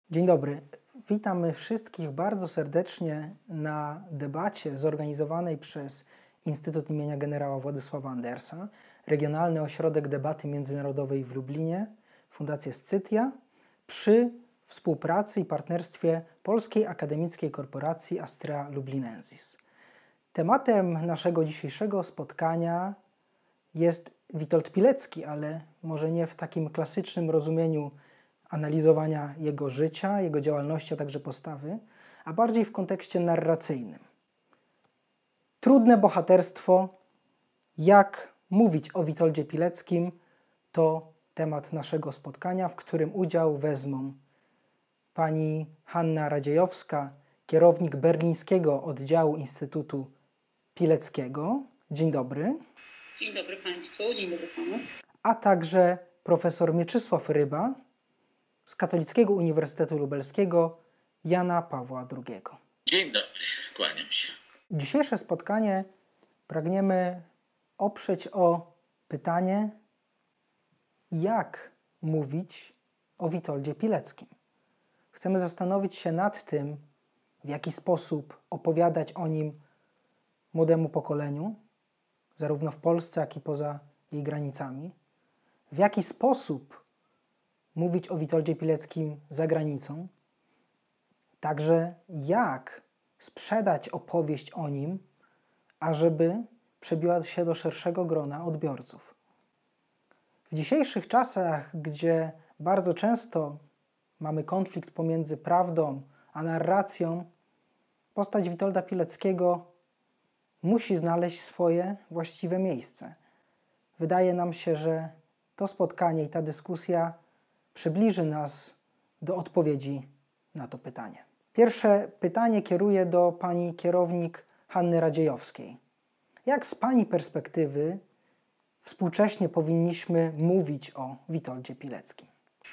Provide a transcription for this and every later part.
Dzień dobry. Witamy wszystkich bardzo serdecznie na debacie zorganizowanej przez Instytut imienia generała Władysława Andersa, Regionalny Ośrodek Debaty Międzynarodowej w Lublinie, Fundację Scytia, przy współpracy i partnerstwie Polskiej Akademickiej Korporacji Astrea Lublinensis. Tematem naszego dzisiejszego spotkania jest Witold Pilecki, ale może nie w takim klasycznym rozumieniu analizowania jego życia, jego działalności, a także postawy, a bardziej w kontekście narracyjnym. Trudne bohaterstwo, jak mówić o Witoldzie Pileckim, to temat naszego spotkania, w którym udział wezmą pani Hanna Radziejowska, kierownik berlińskiego oddziału Instytutu Pileckiego. Dzień dobry. Dzień dobry Państwu, dzień dobry Panu. A także profesor Mieczysław Ryba z Katolickiego Uniwersytetu Lubelskiego Jana Pawła II. Dzień dobry, kłaniam się. Dzisiejsze spotkanie pragniemy oprzeć o pytanie, jak mówić o Witoldzie Pileckim. Chcemy zastanowić się nad tym, w jaki sposób opowiadać o nim młodemu pokoleniu, zarówno w Polsce, jak i poza jej granicami, w jaki sposób mówić o Witoldzie Pileckim za granicą, także jak sprzedać opowieść o nim, ażeby przebiła się do szerszego grona odbiorców. W dzisiejszych czasach, gdzie bardzo często mamy konflikt pomiędzy prawdą a narracją, postać Witolda Pileckiego musi znaleźć swoje właściwe miejsce. Wydaje nam się, że to spotkanie i ta dyskusja przybliży nas do odpowiedzi na to pytanie. Pierwsze pytanie kieruję do pani kierownik Hanny Radziejowskiej. Jak z pani perspektywy współcześnie powinniśmy mówić o Witoldzie Pileckim?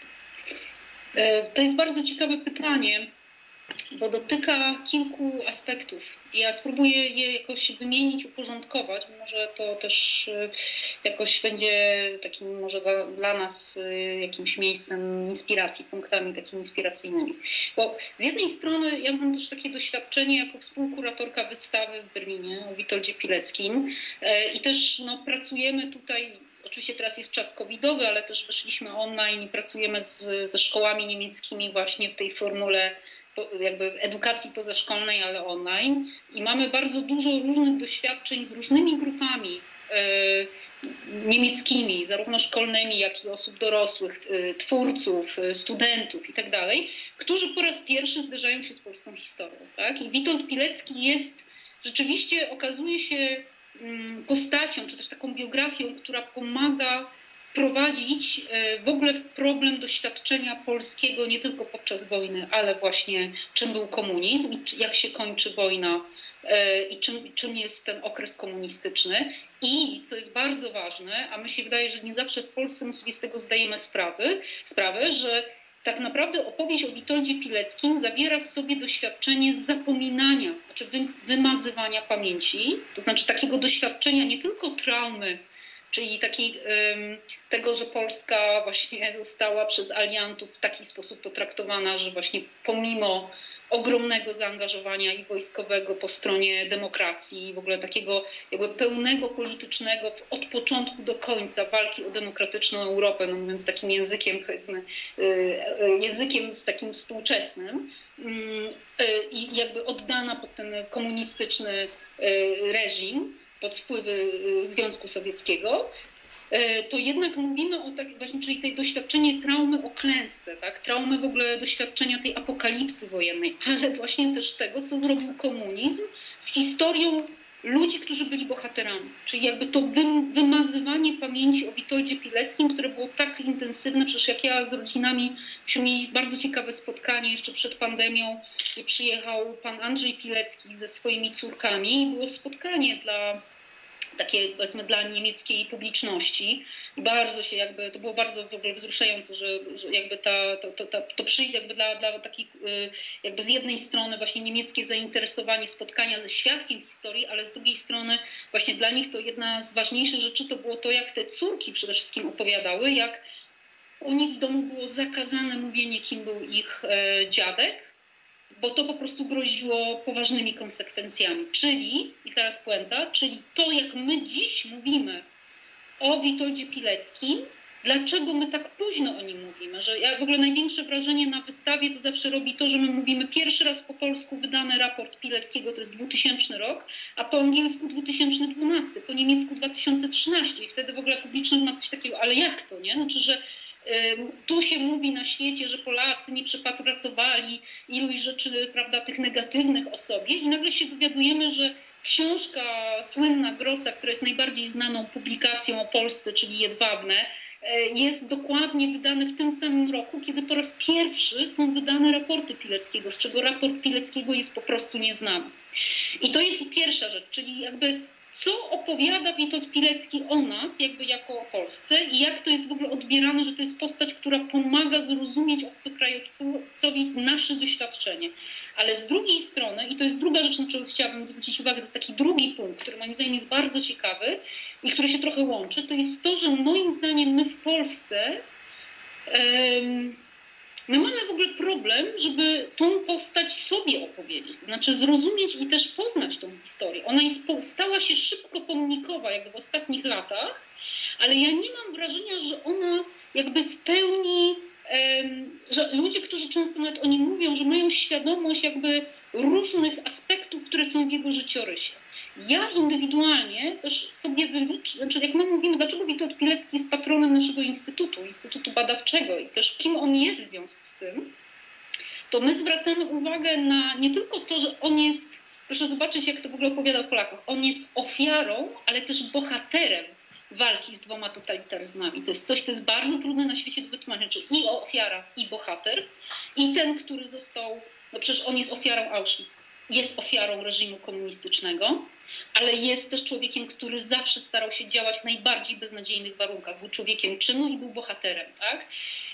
To jest bardzo ciekawe pytanie, bo dotyka kilku aspektów. Ja spróbuję je jakoś wymienić, uporządkować. Może to też jakoś będzie takim może dla nas jakimś miejscem inspiracji, punktami takimi inspiracyjnymi. Bo z jednej strony ja mam też takie doświadczenie jako współkuratorka wystawy w Berlinie o Witoldzie Pileckim i też pracujemy tutaj. Oczywiście teraz jest czas covidowy, ale też wyszliśmy online i pracujemy ze szkołami niemieckimi właśnie w tej formule jakby edukacji pozaszkolnej, ale online. I mamy bardzo dużo różnych doświadczeń z różnymi grupami niemieckimi, zarówno szkolnymi, jak i osób dorosłych, twórców, studentów itd., którzy po raz pierwszy zderzają się z polską historią. Tak? I Witold Pilecki jest, rzeczywiście okazuje się postacią, czy też taką biografią, która pomaga wprowadzić w ogóle w problem doświadczenia polskiego nie tylko podczas wojny, ale właśnie czym był komunizm i jak się kończy wojna i czym jest ten okres komunistyczny. I co jest bardzo ważne, a my się wydaje, że nie zawsze w Polsce my sobie z tego zdajemy sprawę, że tak naprawdę opowieść o Witoldzie Pileckim zawiera w sobie doświadczenie zapominania, znaczy wymazywania pamięci, to znaczy takiego doświadczenia nie tylko traumy, czyli tego, że Polska właśnie została przez aliantów w taki sposób potraktowana, że właśnie pomimo ogromnego zaangażowania i wojskowego po stronie demokracji, w ogóle takiego jakby pełnego politycznego od początku do końca walki o demokratyczną Europę, mówiąc takim językiem, powiedzmy, językiem z takim współczesnym i jakby oddana pod ten komunistyczny reżim, pod wpływy Związku Sowieckiego, to jednak mówimy o właśnie, czyli tej doświadczenie traumy o klęsce, tak? Traumy w ogóle doświadczenia tej apokalipsy wojennej, ale właśnie też tego, co zrobił komunizm z historią ludzi, którzy byli bohaterami. Czyli jakby to wymazywanie pamięci o Witoldzie Pileckim, które było tak intensywne, przecież jak ja z rodzinami mieli bardzo ciekawe spotkanie jeszcze przed pandemią, przyjechał pan Andrzej Pilecki ze swoimi córkami i było spotkanie takie, powiedzmy, dla niemieckiej publiczności. I bardzo się jakby, to było bardzo w ogóle wzruszające, że jakby jakby dla takich, jakby z jednej strony właśnie niemieckie zainteresowanie spotkania ze świadkiem historii, ale z drugiej strony właśnie dla nich to jedna z ważniejszych rzeczy to było to, jak te córki przede wszystkim opowiadały, jak u nich w domu było zakazane mówienie, kim był ich dziadek, bo to po prostu groziło poważnymi konsekwencjami. Czyli, i teraz puenta, czyli to, jak my dziś mówimy o Witoldzie Pileckim, dlaczego my tak późno o nim mówimy? Że ja w ogóle największe wrażenie na wystawie to zawsze robi to, że my mówimy pierwszy raz po polsku wydany raport Pileckiego, to jest 2000 rok, a po angielsku 2012, po niemiecku 2013 i wtedy w ogóle publiczność ma coś takiego, ale jak to, nie? Znaczy, że tu się mówi na świecie, że Polacy nie przepracowali iluś rzeczy, prawda, tych negatywnych o sobie i nagle się dowiadujemy, że książka słynna Grossa, która jest najbardziej znaną publikacją o Polsce, czyli Jedwabne, jest dokładnie wydany w tym samym roku, kiedy po raz pierwszy są wydane raporty Pileckiego, z czego raport Pileckiego jest po prostu nieznany. I to jest pierwsza rzecz, czyli jakby co opowiada Witold Pilecki o nas, jakby jako o Polsce i jak to jest w ogóle odbierane, że to jest postać, która pomaga zrozumieć obcokrajowcowi nasze doświadczenie. Ale z drugiej strony, i to jest druga rzecz, na którą chciałabym zwrócić uwagę, to jest taki drugi punkt, który moim zdaniem jest bardzo ciekawy i który się trochę łączy, to jest to, że moim zdaniem my w Polsce my mamy w ogóle problem, żeby tą postać sobie opowiedzieć, to znaczy zrozumieć i też poznać tą historię. Ona stała się szybko pomnikowa jakby w ostatnich latach, ale ja nie mam wrażenia, że ona jakby w pełni, że ludzie, którzy często nawet o nim mówią, że mają świadomość jakby różnych aspektów, które są w jego życiorysie. Ja indywidualnie też sobie wyliczę, znaczy jak my mówimy, dlaczego Witold Pilecki jest patronem naszego Instytutu Badawczego i też kim on jest w związku z tym, to my zwracamy uwagę na nie tylko to, że on jest, proszę zobaczyć jak to w ogóle opowiada o Polakach, on jest ofiarą, ale też bohaterem walki z dwoma totalitaryzmami. To jest coś, co jest bardzo trudne na świecie do wytłumaczenia, czyli i ofiara, i bohater, i ten, który został, no przecież on jest ofiarą Auschwitz, jest ofiarą reżimu komunistycznego, ale jest też człowiekiem, który zawsze starał się działać w najbardziej beznadziejnych warunkach. Był człowiekiem czynu i był bohaterem, tak?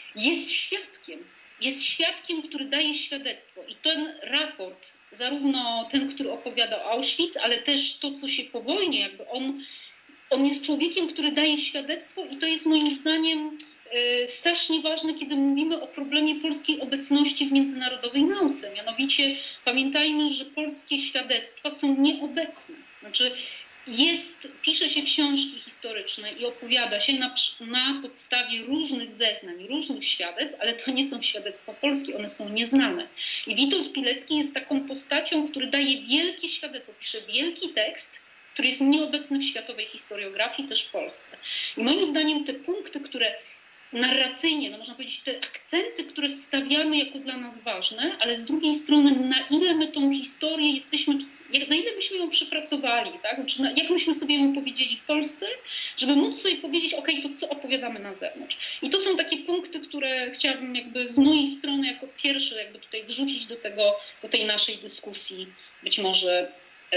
Jest świadkiem, który daje świadectwo. I ten raport, zarówno ten, który opowiada o Auschwitz, ale też to, co się po wojnie, jakby on jest człowiekiem, który daje świadectwo i to jest moim zdaniem strasznie ważne, kiedy mówimy o problemie polskiej obecności w międzynarodowej nauce. Mianowicie pamiętajmy, że polskie świadectwa są nieobecne. Znaczy pisze się książki historyczne i opowiada się na podstawie różnych zeznań, różnych świadectw, ale to nie są świadectwa polskie, one są nieznane. I Witold Pilecki jest taką postacią, który daje wielkie świadectwo, pisze wielki tekst, który jest nieobecny w światowej historiografii, też w Polsce. I moim zdaniem te punkty, które narracyjnie, no można powiedzieć, te akcenty, które stawiamy jako dla nas ważne, ale z drugiej strony, na ile my tą historię na ile myśmy ją przepracowali, tak? Znaczy, jak myśmy sobie ją powiedzieli w Polsce, żeby móc sobie powiedzieć, okej, to co opowiadamy na zewnątrz. I to są takie punkty, które chciałabym jakby z mojej strony jako pierwsze jakby tutaj wrzucić do tej naszej dyskusji. Być może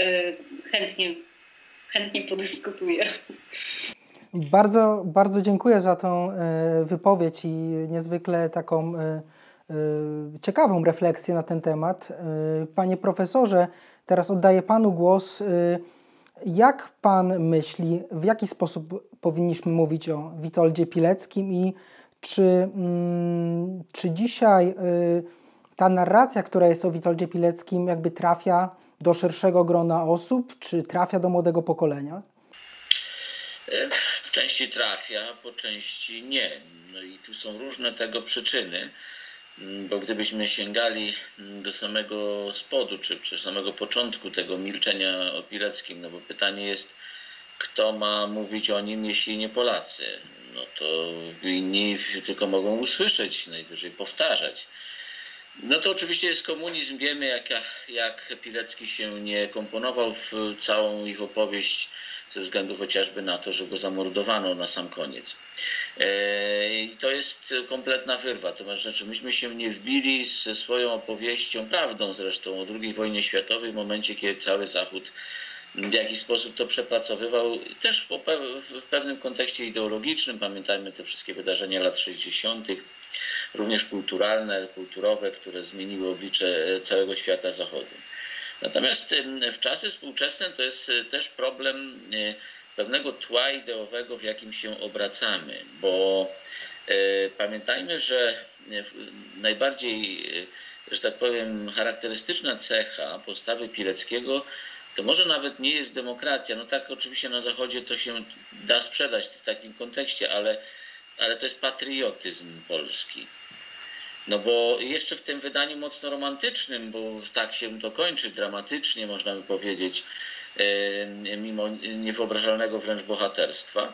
chętnie podyskutuję. Bardzo, bardzo dziękuję za tą wypowiedź i niezwykle taką ciekawą refleksję na ten temat. Panie profesorze, teraz oddaję panu głos. Jak pan myśli, w jaki sposób powinniśmy mówić o Witoldzie Pileckim i czy dzisiaj ta narracja, która jest o Witoldzie Pileckim, jakby trafia do szerszego grona osób, czy trafia do młodego pokolenia? W części trafia, po części nie. No i tu są różne tego przyczyny, bo gdybyśmy sięgali do samego spodu, czy samego początku tego milczenia o Pileckim, no bo pytanie jest, kto ma mówić o nim, jeśli nie Polacy? No to inni tylko mogą usłyszeć, najwyżej powtarzać. No to oczywiście jest komunizm, wiemy jak Pilecki się nie komponował w całą ich opowieść, ze względu chociażby na to, że go zamordowano na sam koniec. I to jest kompletna wyrwa. To znaczy, myśmy się nie wbili ze swoją opowieścią, prawdą zresztą, o II wojnie światowej, w momencie, kiedy cały Zachód w jakiś sposób to przepracowywał, też w pewnym kontekście ideologicznym. Pamiętajmy te wszystkie wydarzenia lat 60., również kulturowe, które zmieniły oblicze całego świata Zachodu. Natomiast w czasy współczesne to jest też problem pewnego tła ideowego, w jakim się obracamy, bo Pamiętajmy, że najbardziej, że tak powiem, charakterystyczna cecha postawy Pileckiego to może nawet nie jest demokracja. No tak, oczywiście na Zachodzie to się da sprzedać w takim kontekście, ale to jest patriotyzm polski. No bo jeszcze w tym wydaniu mocno romantycznym, bo tak się to kończy, dramatycznie można by powiedzieć, mimo niewyobrażalnego wręcz bohaterstwa.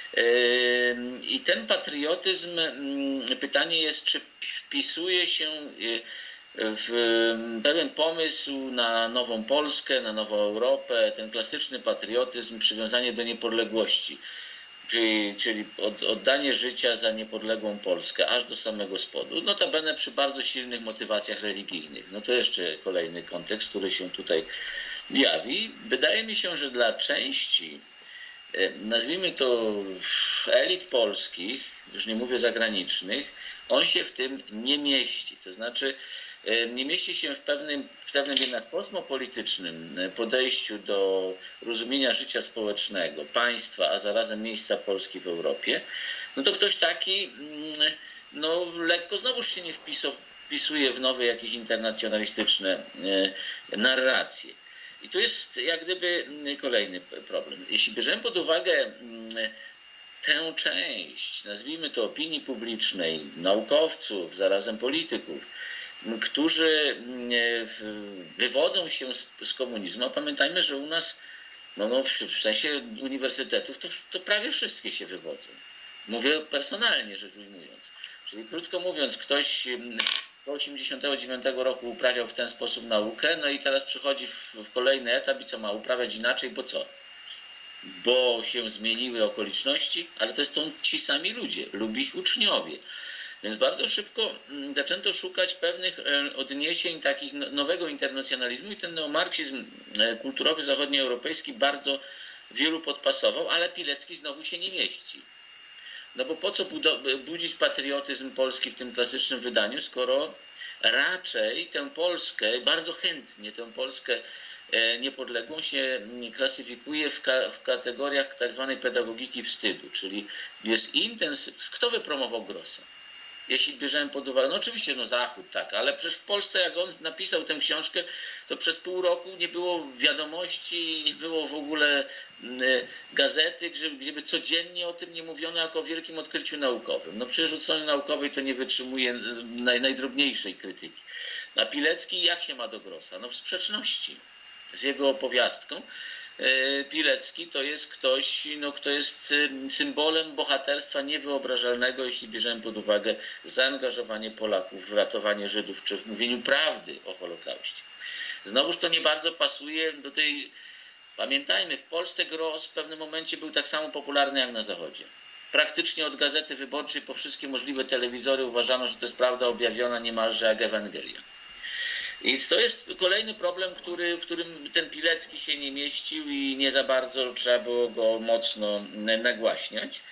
I ten patriotyzm, pytanie jest, czy wpisuje się w pewien pomysł na nową Polskę, na nową Europę, ten klasyczny patriotyzm, przywiązanie do niepodległości, czyli oddanie życia za niepodległą Polskę, aż do samego spodu. Notabene przy bardzo silnych motywacjach religijnych. No to jeszcze kolejny kontekst, który się tutaj jawi. Wydaje mi się, że dla części, nazwijmy to elit polskich, już nie mówię zagranicznych, on się w tym nie mieści. To znaczy nie mieści się w pewnym jednak kosmopolitycznym podejściu do rozumienia życia społecznego, państwa, a zarazem miejsca Polski w Europie. No to ktoś taki lekko znowuż się nie wpisuje w nowe jakieś internacjonalistyczne narracje. I tu jest jak gdyby kolejny problem. Jeśli bierzemy pod uwagę tę część, nazwijmy to opinii publicznej, naukowców, zarazem polityków, którzy wywodzą się z komunizmu, a pamiętajmy, że u nas w sensie uniwersytetów to prawie wszystkie się wywodzą. Mówię personalnie rzecz ujmując. Czyli krótko mówiąc, ktoś do 1989 roku uprawiał w ten sposób naukę, no i teraz przychodzi w kolejny etap i co ma uprawiać inaczej, bo co? Bo się zmieniły okoliczności, ale to są ci sami ludzie lub ich uczniowie. Więc bardzo szybko zaczęto szukać pewnych odniesień takich nowego internacjonalizmu i ten neomarksizm kulturowy zachodnioeuropejski bardzo wielu podpasował, ale Pilecki znowu się nie mieści. No bo po co budzić patriotyzm polski w tym klasycznym wydaniu, skoro raczej tę Polskę, bardzo chętnie tę Polskę niepodległą się klasyfikuje w kategoriach tak zwanej pedagogiki wstydu, czyli jest Kto wypromował Grossa? Jeśli bierzemy pod uwagę, no oczywiście Zachód, tak, ale przecież w Polsce, jak on napisał tę książkę, to przez pół roku nie było wiadomości, nie było w ogóle gazety, gdzie by codziennie o tym nie mówiono jako o wielkim odkryciu naukowym. No przecież od strony naukowej to nie wytrzymuje najdrobniejszej krytyki. A Pilecki jak się ma do Grossa? No w sprzeczności z jego opowiastką. Pilecki to jest ktoś, kto jest symbolem bohaterstwa niewyobrażalnego, jeśli bierzemy pod uwagę zaangażowanie Polaków w ratowanie Żydów czy w mówieniu prawdy o Holokauście. Znowuż to nie bardzo pasuje do tej... Pamiętajmy, w Polsce Gross w pewnym momencie był tak samo popularny jak na Zachodzie. Praktycznie od Gazety Wyborczej po wszystkie możliwe telewizory uważano, że to jest prawda objawiona niemalże jak Ewangelia. I to jest kolejny problem, w którym ten Pilecki się nie mieścił i nie za bardzo trzeba było go mocno nagłaśniać.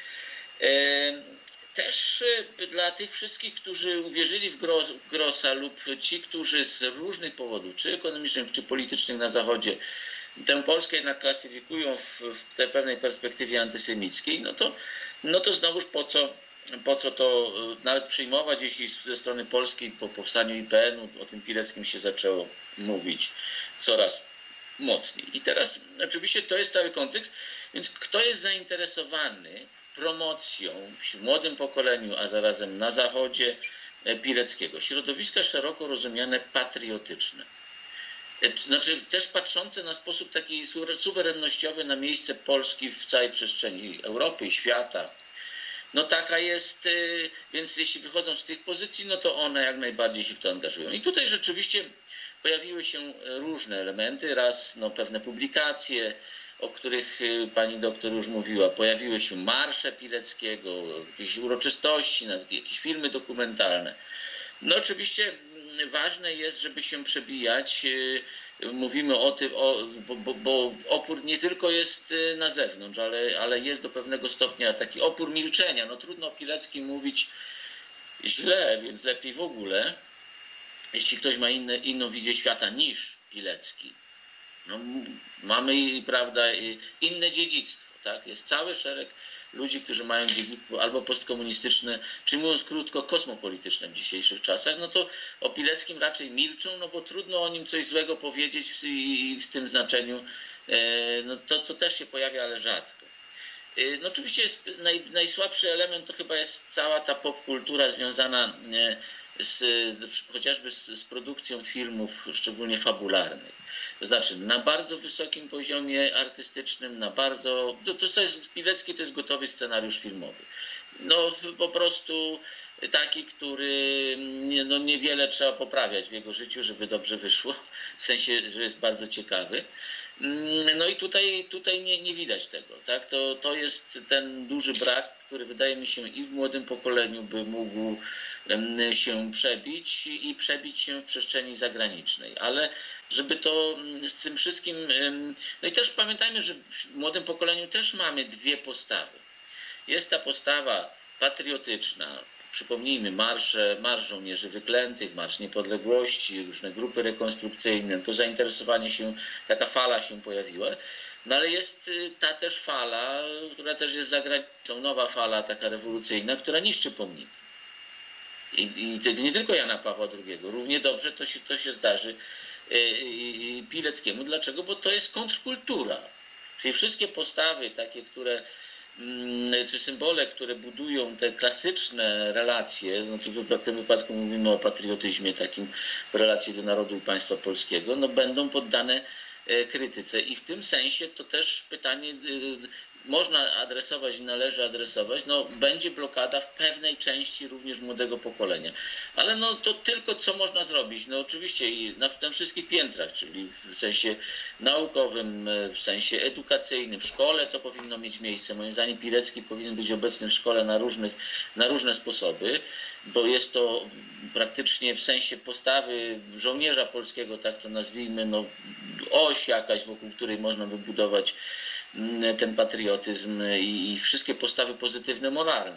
Też dla tych wszystkich, którzy uwierzyli w Grossa lub ci, którzy z różnych powodów, czy ekonomicznych, czy politycznych na Zachodzie, tę Polskę jednak klasyfikują w tej pewnej perspektywie antysemickiej, no to znowuż po co to nawet przyjmować, jeśli ze strony polskiej po powstaniu IPN-u o tym Pileckim się zaczęło mówić coraz mocniej. I teraz oczywiście to jest cały kontekst, więc kto jest zainteresowany promocją w młodym pokoleniu, a zarazem na Zachodzie Pileckiego? Środowiska szeroko rozumiane patriotyczne. Znaczy też patrzące na sposób taki suwerennościowy na miejsce Polski w całej przestrzeni Europy i świata. No taka jest, więc jeśli wychodzą z tych pozycji, no to one jak najbardziej się w to angażują. I tutaj rzeczywiście pojawiły się różne elementy. Raz pewne publikacje, o których pani doktor już mówiła. Pojawiły się marsze Pileckiego, jakieś uroczystości, jakieś filmy dokumentalne. No oczywiście ważne jest, żeby się przebijać. Mówimy o tym, bo opór nie tylko jest na zewnątrz, ale jest do pewnego stopnia taki opór milczenia. No trudno o Pileckim mówić źle, więc lepiej w ogóle, jeśli ktoś ma inną wizję świata niż Pilecki. No, mamy, prawda, inne dziedzictwo, tak? Jest cały szereg ludzi, którzy mają dziedzictwo albo postkomunistyczne, czy mówiąc krótko, kosmopolityczne w dzisiejszych czasach, no to o Pileckim raczej milczą, no bo trudno o nim coś złego powiedzieć i w tym znaczeniu, no to też się pojawia, ale rzadko. No oczywiście najsłabszy element to chyba jest cała ta popkultura związana chociażby z produkcją filmów, szczególnie fabularnych. To znaczy na bardzo wysokim poziomie artystycznym, to jest Pilecki, to jest gotowy scenariusz filmowy. No po prostu taki, który niewiele trzeba poprawiać w jego życiu, żeby dobrze wyszło, w sensie, że jest bardzo ciekawy. No i tutaj nie widać tego, tak? To jest ten duży brak, który wydaje mi się i w młodym pokoleniu by mógł się przebić i przebić się w przestrzeni zagranicznej. Ale żeby to z tym wszystkim... No i też pamiętajmy, że w młodym pokoleniu też mamy dwie postawy. Jest ta postawa patriotyczna, przypomnijmy, Marsz Żołnierzy Wyklętych, Marsz Niepodległości, różne grupy rekonstrukcyjne, to zainteresowanie się, taka fala się pojawiła. No ale jest ta też fala, która też jest za granicą, nowa fala taka rewolucyjna, która niszczy pomniki. I to nie tylko Jana Pawła II, równie dobrze to się zdarzy Pileckiemu. Dlaczego? Bo to jest kontrkultura. Czyli wszystkie postawy takie, czy symbole, które budują te klasyczne relacje, no tu w tym wypadku mówimy o patriotyzmie takim w relacji do narodu i państwa polskiego, no będą poddane krytyce i w tym sensie to też pytanie można adresować i należy adresować, no będzie blokada w pewnej części również młodego pokolenia. Ale no to tylko co można zrobić? No oczywiście i na wszystkich piętrach, czyli w sensie naukowym, w sensie edukacyjnym, w szkole to powinno mieć miejsce. Moim zdaniem Pilecki powinien być obecny w szkole na różne sposoby, bo jest to praktycznie w sensie postawy żołnierza polskiego, tak to nazwijmy, no oś jakaś, wokół której można by budować ten patriotyzm i wszystkie postawy pozytywne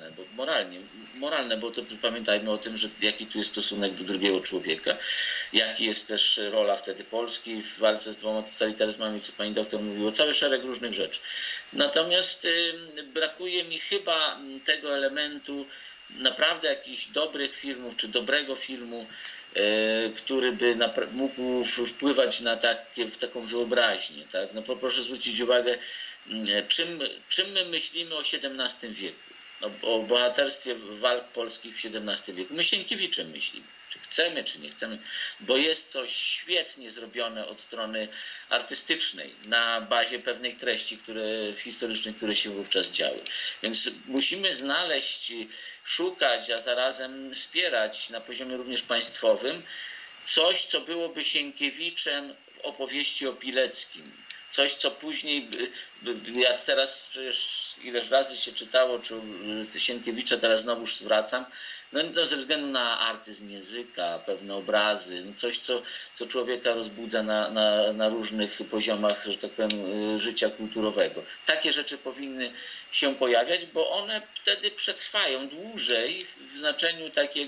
moralne, bo to pamiętajmy o tym, że jaki tu jest stosunek do drugiego człowieka, jaki jest też rola wtedy Polski w walce z dwoma totalitaryzmami, co pani doktor mówiła, cały szereg różnych rzeczy. Natomiast brakuje mi chyba tego elementu naprawdę jakichś dobrych filmów, czy dobrego filmu, który by mógł wpływać na taką wyobraźnię. Tak? No proszę zwrócić uwagę, czym my myślimy o XVII wieku, o bohaterstwie walk polskich w XVII wieku. My Sienkiewiczem myślimy, czy chcemy, czy nie chcemy, bo jest coś świetnie zrobione od strony artystycznej na bazie pewnych treści historycznych, które się wówczas działy. Więc musimy znaleźć, szukać, a zarazem wspierać na poziomie również państwowym coś, co byłoby Sienkiewiczem w opowieści o Pileckim. Coś, co później, ja teraz przecież ileż razy się czytało, czy Sienkiewicza, teraz znowuż wracam, no ze względu na artyzm języka, pewne obrazy, no coś, co człowieka rozbudza na różnych poziomach, że tak powiem, życia kulturowego. Takie rzeczy powinny się pojawiać, bo one wtedy przetrwają dłużej w znaczeniu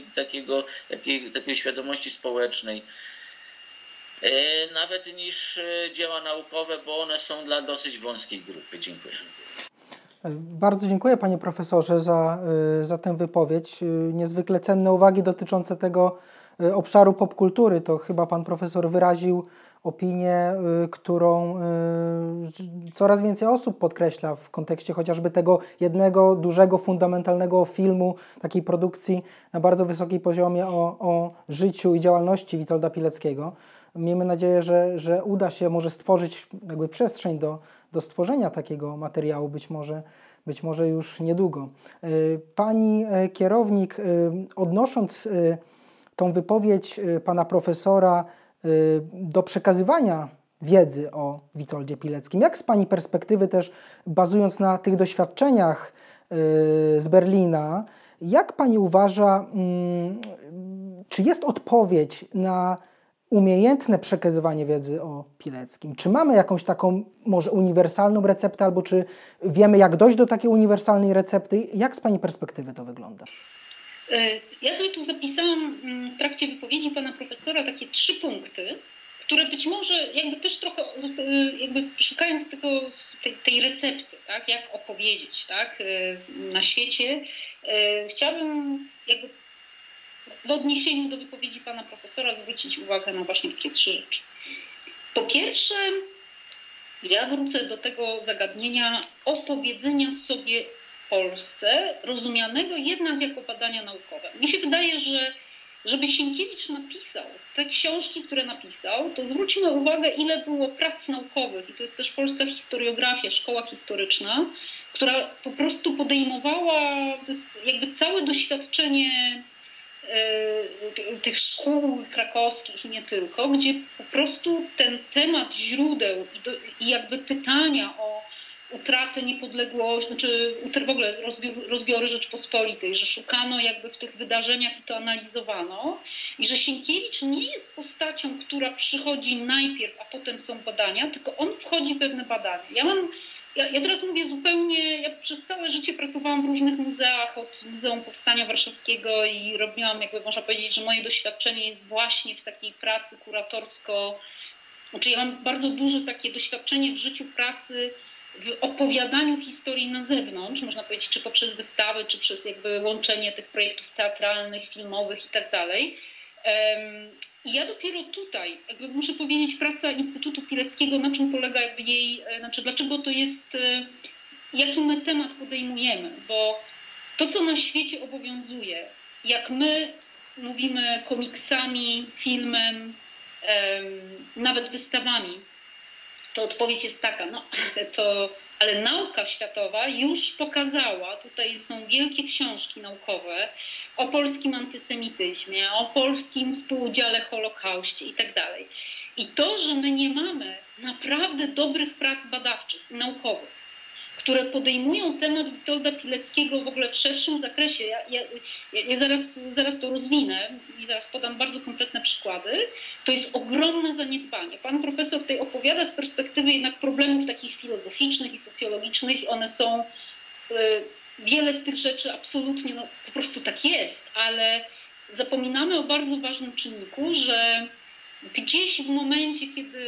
takiej świadomości społecznej, nawet niż dzieła naukowe, bo one są dla dosyć wąskiej grupy. Dziękuję. Bardzo dziękuję panie profesorze za tę wypowiedź. Niezwykle cenne uwagi dotyczące tego obszaru popkultury. To chyba pan profesor wyraził opinię, którą coraz więcej osób podkreśla w kontekście chociażby tego jednego dużego, fundamentalnego filmu, takiej produkcji na bardzo wysokim poziomie o życiu i działalności Witolda Pileckiego. Miejmy nadzieję, że uda się może stworzyć jakby przestrzeń do stworzenia takiego materiału, być może już niedługo. Pani kierownik, odnosząc tą wypowiedź pana profesora do przekazywania wiedzy o Witoldzie Pileckim, jak z pani perspektywy też, bazując na tych doświadczeniach z Berlina, jak pani uważa, czy jest odpowiedź na umiejętne przekazywanie wiedzy o Pileckim? Czy mamy jakąś taką może uniwersalną receptę, albo czy wiemy, jak dojść do takiej uniwersalnej recepty? Jak z pani perspektywy to wygląda? Ja sobie tu zapisałam w trakcie wypowiedzi pana profesora takie 3 punkty, które być może jakby też trochę jakby szukając tej recepty, tak, jak opowiedzieć, tak, na świecie, chciałabym jakby w odniesieniu do wypowiedzi pana profesora zwrócić uwagę na właśnie takie 3 rzeczy. Po pierwsze, ja wrócę do tego zagadnienia opowiedzenia sobie w Polsce, rozumianego jednak jako badania naukowe. Mi się wydaje, że żeby Sienkiewicz napisał te książki, które napisał, to zwróćmy uwagę, ile było prac naukowych, i to jest też polska historiografia, szkoła historyczna, która po prostu podejmowała, to jest jakby całe doświadczenie tych szkół krakowskich i nie tylko, gdzie po prostu ten temat źródeł i jakby pytania o utratę niepodległości, znaczy w ogóle rozbiory Rzeczpospolitej, że szukano jakby w tych wydarzeniach i to analizowano, i że Sienkiewicz nie jest postacią, która przychodzi najpierw, a potem są badania, tylko on wchodzi w pewne badania. Ja teraz mówię zupełnie, ja przez całe życie pracowałam w różnych muzeach, od Muzeum Powstania Warszawskiego, i robiłam, jakby można powiedzieć, że moje doświadczenie jest właśnie w takiej pracy kuratorsko, znaczy ja mam bardzo duże takie doświadczenie w życiu pracy, w opowiadaniu historii na zewnątrz, można powiedzieć, czy poprzez wystawy, czy przez jakby łączenie tych projektów teatralnych, filmowych i tak dalej. I ja dopiero tutaj, jakby muszę powiedzieć, praca Instytutu Pileckiego, na czym polega jakby jej, znaczy dlaczego to jest, jaki my temat podejmujemy, bo to, co na świecie obowiązuje, jak my mówimy komiksami, filmem, nawet wystawami, to odpowiedź jest taka, no ale nauka światowa już pokazała, tutaj są wielkie książki naukowe o polskim antysemityzmie, o polskim współudziale w Holokauście i tak dalej. I to, że my nie mamy naprawdę dobrych prac badawczych i naukowych, które podejmują temat Witolda Pileckiego w ogóle w szerszym zakresie. Ja zaraz to rozwinę i zaraz podam bardzo konkretne przykłady. To jest ogromne zaniedbanie. Pan profesor tutaj opowiada z perspektywy jednak problemów takich filozoficznych i socjologicznych. One są, wiele z tych rzeczy absolutnie, no po prostu tak jest, ale zapominamy o bardzo ważnym czynniku, że gdzieś w momencie, kiedy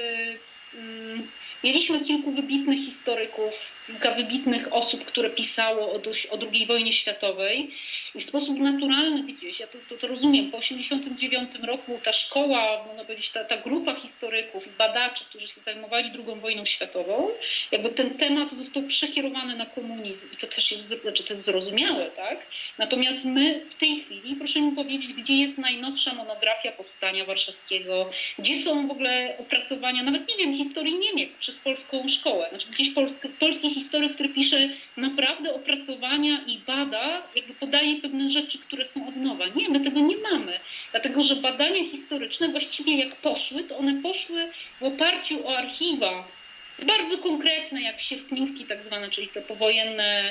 mieliśmy kilku wybitnych historyków, kilka wybitnych osób, które pisało o II wojnie światowej, i w sposób naturalny gdzieś, ja to rozumiem, po 1989 roku ta szkoła, można powiedzieć, ta grupa historyków i badaczy, którzy się zajmowali II wojną światową, jakby ten temat został przekierowany na komunizm, i to też jest, znaczy to jest zrozumiałe, tak? Natomiast my w tej chwili, proszę mi powiedzieć, gdzie jest najnowsza monografia Powstania Warszawskiego, gdzie są w ogóle opracowania, nawet nie wiem, historii Niemiec przez polską szkołę, znaczy gdzieś polski historyk, który pisze naprawdę opracowania i bada, jakby podaje pewne rzeczy, które są od nowa. Nie, my tego nie mamy, dlatego że badania historyczne właściwie jak poszły, to one poszły w oparciu o archiwa bardzo konkretne, jak sierpniówki tak zwane, czyli te powojenne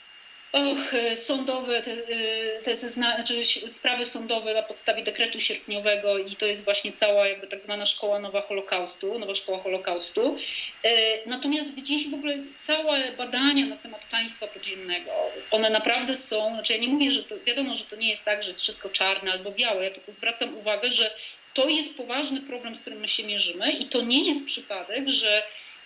sądowe, znaczy sprawy sądowe na podstawie dekretu sierpniowego, i to jest właśnie cała jakby tak zwana szkoła nowa szkoła Holokaustu. Natomiast gdzieś w ogóle całe badania na temat państwa podziemnego, one naprawdę są, znaczy ja nie mówię, że to wiadomo, że to nie jest tak, że jest wszystko czarne albo białe, ja tylko zwracam uwagę, że to jest poważny problem, z którym my się mierzymy, i to nie jest przypadek, że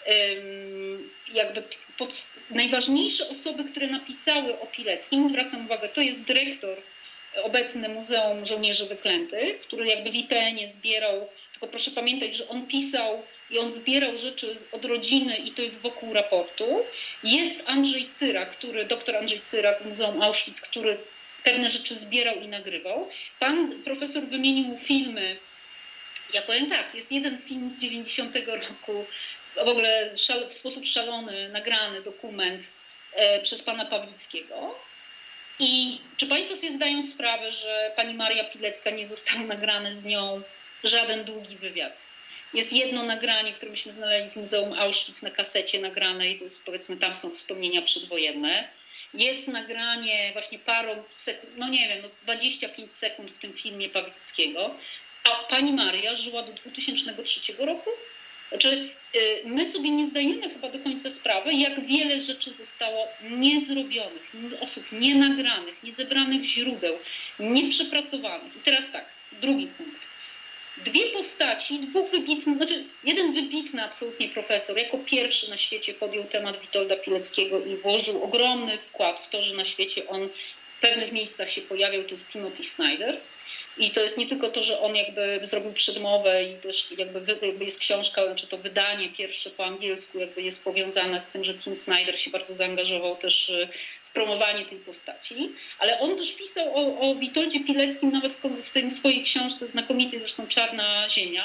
jakby najważniejsze osoby, które napisały o Pileckim, zwracam uwagę, to jest dyrektor obecny Muzeum Żołnierzy Wyklętych, który jakby w IPN-ie zbierał, tylko proszę pamiętać, że on pisał i on zbierał rzeczy od rodziny, i to jest wokół raportu. Jest Andrzej Cyrak, doktor Andrzej Cyrak w Muzeum Auschwitz, który pewne rzeczy zbierał i nagrywał. Pan profesor wymienił filmy. Ja powiem tak, jest jeden film z 90 roku, w ogóle w sposób szalony nagrany dokument przez pana Pawlickiego. I czy państwo sobie zdają sprawę, że pani Maria Pilecka nie został nagrany z nią żaden długi wywiad? Jest jedno nagranie, które myśmy znaleźli w Muzeum Auschwitz na kasecie nagranej, to jest, powiedzmy, tam są wspomnienia przedwojenne. Jest nagranie właśnie parą sekund, 25 sekund w tym filmie Pawlickiego, a pani Maria żyła do 2003 roku. Znaczy, my sobie nie zdajemy chyba do końca sprawy, jak wiele rzeczy zostało niezrobionych, osób nienagranych, niezebranych źródeł, nieprzepracowanych. I teraz tak, drugi punkt. dwie postaci, dwóch wybitnych, znaczy jeden wybitny absolutnie profesor, jako pierwszy na świecie podjął temat Witolda Pileckiego i włożył ogromny wkład w to, że na świecie on w pewnych miejscach się pojawiał, to jest Timothy Snyder. I to jest nie tylko to, że on jakby zrobił przedmowę i też jakby jest książka, znaczy to wydanie pierwsze po angielsku jakby jest powiązane z tym, że Tim Snyder się bardzo zaangażował też w promowanie tej postaci, ale on też pisał o Witoldzie Pileckim nawet w tej swojej książce znakomitej, zresztą Czarna Ziemia.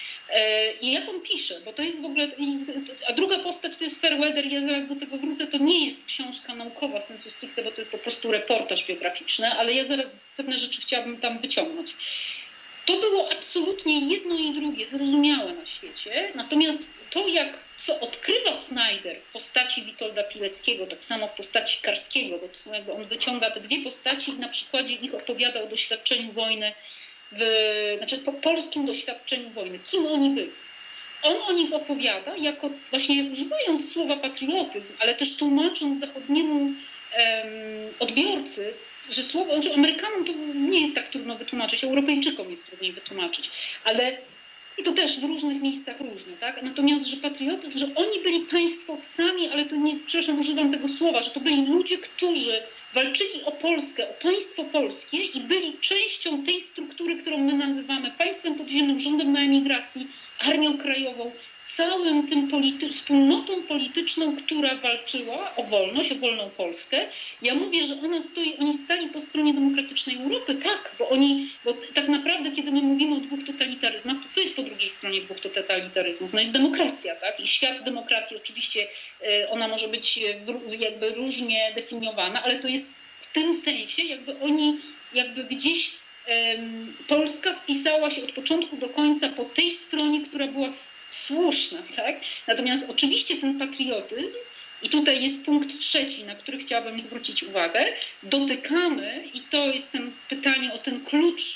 I jak on pisze, bo to jest w ogóle, a druga postać to jest Fairweather, ja zaraz do tego wrócę, to nie jest książka naukowa sensu stricte, bo to jest po prostu reportaż biograficzny, ale ja zaraz pewne rzeczy chciałabym tam wyciągnąć. To było absolutnie jedno i drugie zrozumiałe na świecie, natomiast to, co odkrywa Snyder w postaci Witolda Pileckiego, tak samo w postaci Karskiego, bo to są jakby on wyciąga te dwie postaci i na przykładzie ich opowiada o doświadczeniu wojny, znaczy po polskim doświadczeniu wojny, kim oni byli. On o nich opowiada, jako właśnie używając słowa patriotyzm, ale też tłumacząc zachodniemu odbiorcy, że słowo, że Amerykanom to nie jest tak trudno wytłumaczyć, Europejczykom jest trudniej wytłumaczyć, ale i to też w różnych miejscach różnie, tak? Natomiast, że patriotyzm, że oni byli państwowcami, ale to nie, przepraszam, używam tego słowa, że to byli ludzie, którzy walczyli o Polskę, o państwo polskie i byli częścią tej struktury, którą my nazywamy państwem podziemnym, rządem na emigracji, armią krajową, całym tym wspólnotą polityczną, która walczyła o wolność, o wolną Polskę. Ja mówię, że oni stali po stronie demokratycznej Europy, tak, bo tak naprawdę, kiedy my mówimy o dwóch totalitaryzmach, to co jest po drugiej stronie dwóch totalitaryzmów? No jest demokracja, tak? I świat demokracji oczywiście ona może być jakby różnie definiowana, ale to jest w tym sensie, jakby gdzieś Polska wpisała się od początku do końca po tej stronie, która była słuszna, tak? Natomiast oczywiście ten patriotyzm, i tutaj jest punkt trzeci, na który chciałabym zwrócić uwagę, dotykamy, i to jest ten pytanie o ten klucz,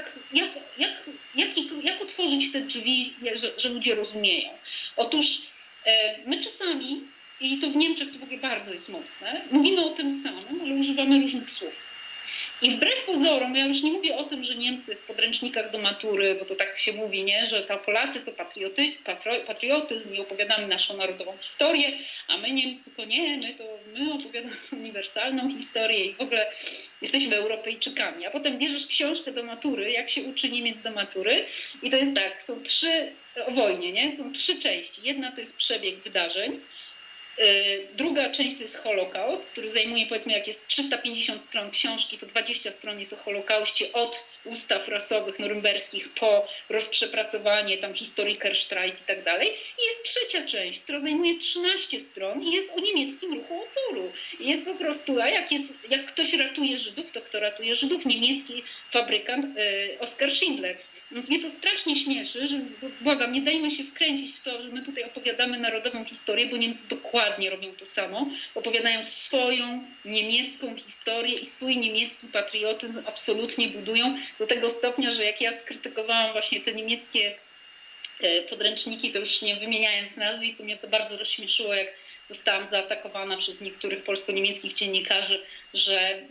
jak otworzyć te drzwi, że ludzie rozumieją. Otóż my czasami, i to w Niemczech to w ogóle bardzo jest mocne, mówimy o tym samym, ale używamy różnych słów. I wbrew pozorom, ja już nie mówię o tym, że Niemcy w podręcznikach do matury, bo to tak się mówi, nie, że Polacy to patriotyzm i opowiadamy naszą narodową historię, a my Niemcy to nie, my opowiadamy uniwersalną historię i w ogóle jesteśmy Europejczykami. A potem bierzesz książkę do matury, jak się uczy Niemiec do matury i to jest tak, są o wojnie, nie? Są trzy części. Jedna to jest przebieg wydarzeń, druga część to jest Holokaust, który zajmuje, powiedzmy, jak jest 350 stron książki, to 20 stron jest o Holokauście od ustaw rasowych norymberskich po przepracowanie tam historii Kerstreit i tak dalej. I jest trzecia część, która zajmuje 13 stron i jest o niemieckim ruchu oporu. I jest po prostu, jak ktoś ratuje Żydów, to kto ratuje Żydów? Niemiecki fabrykant Oskar Schindler. Więc mnie to strasznie śmieszy, że błagam, nie dajmy się wkręcić w to, że my tutaj opowiadamy narodową historię, bo Niemcy dokładnie robią to samo. Opowiadają swoją niemiecką historię i swój niemiecki patriotyzm absolutnie budują do tego stopnia, że jak ja skrytykowałam właśnie te niemieckie podręczniki, to już nie wymieniając nazwisk, to mnie to bardzo rozśmieszyło, jak zostałam zaatakowana przez niektórych polsko-niemieckich dziennikarzy, że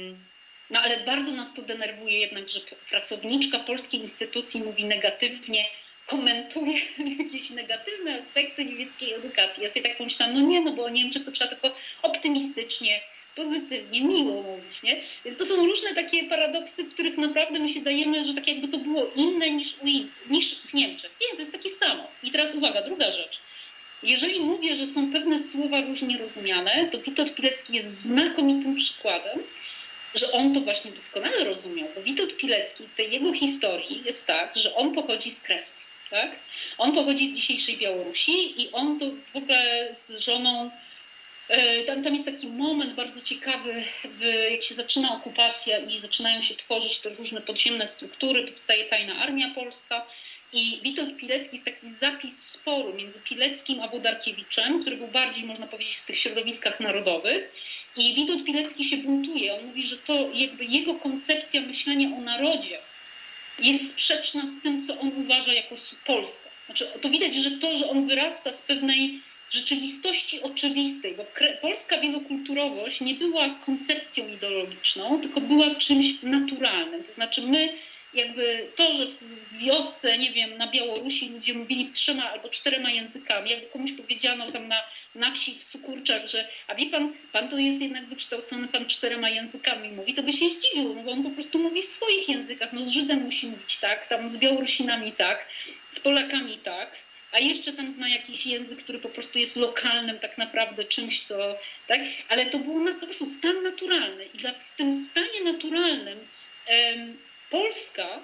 no ale bardzo nas to denerwuje jednak, że pracowniczka polskiej instytucji mówi negatywnie, komentuje jakieś negatywne aspekty niemieckiej edukacji. Ja sobie tak pomyślałam, bo o Niemczech to trzeba tylko optymistycznie, pozytywnie, miło mówić, nie? Więc to są różne takie paradoksy, w których naprawdę my się dajemy, że tak jakby to było inne niż w Niemczech. Nie, to jest takie samo. I teraz uwaga, druga rzecz. Jeżeli mówię, że są pewne słowa różnie rozumiane, to Witold Pilecki jest znakomitym przykładem, że on to właśnie doskonale rozumiał. Bo Witold Pilecki w tej jego historii jest tak, że on pochodzi z Kresów, tak? On pochodzi z dzisiejszej Białorusi i on to w ogóle z żoną. Tam jest taki moment bardzo ciekawy, jak się zaczyna okupacja i zaczynają się tworzyć te różne podziemne struktury, powstaje Tajna Armia Polska i Witold Pilecki jest taki zapis sporu między Pileckim a Włodarkiewiczem, który był bardziej, można powiedzieć, w tych środowiskach narodowych. I Witold Pilecki się buntuje. On mówi, że to jakby jego koncepcja myślenia o narodzie jest sprzeczna z tym, co on uważa jako Polskę. Znaczy, to widać, że on wyrasta z pewnej rzeczywistości oczywistej, bo polska wielokulturowość nie była koncepcją ideologiczną, tylko była czymś naturalnym. To znaczy my jakby to, że w wiosce, nie wiem, na Białorusi ludzie mówili 3 albo 4 językami, jakby komuś powiedziano tam na wsi w Sukurczach, że a wie pan to jest jednak wykształcony, pan 4 językami mówi, to by się zdziwił, no bo on po prostu mówi w swoich językach, no z Żydem musi mówić tak, tam z Białorusinami tak, z Polakami tak, a jeszcze tam zna jakiś język, który po prostu jest lokalnym tak naprawdę czymś, co, tak, ale to był po prostu stan naturalny i w tym stanie naturalnym Polska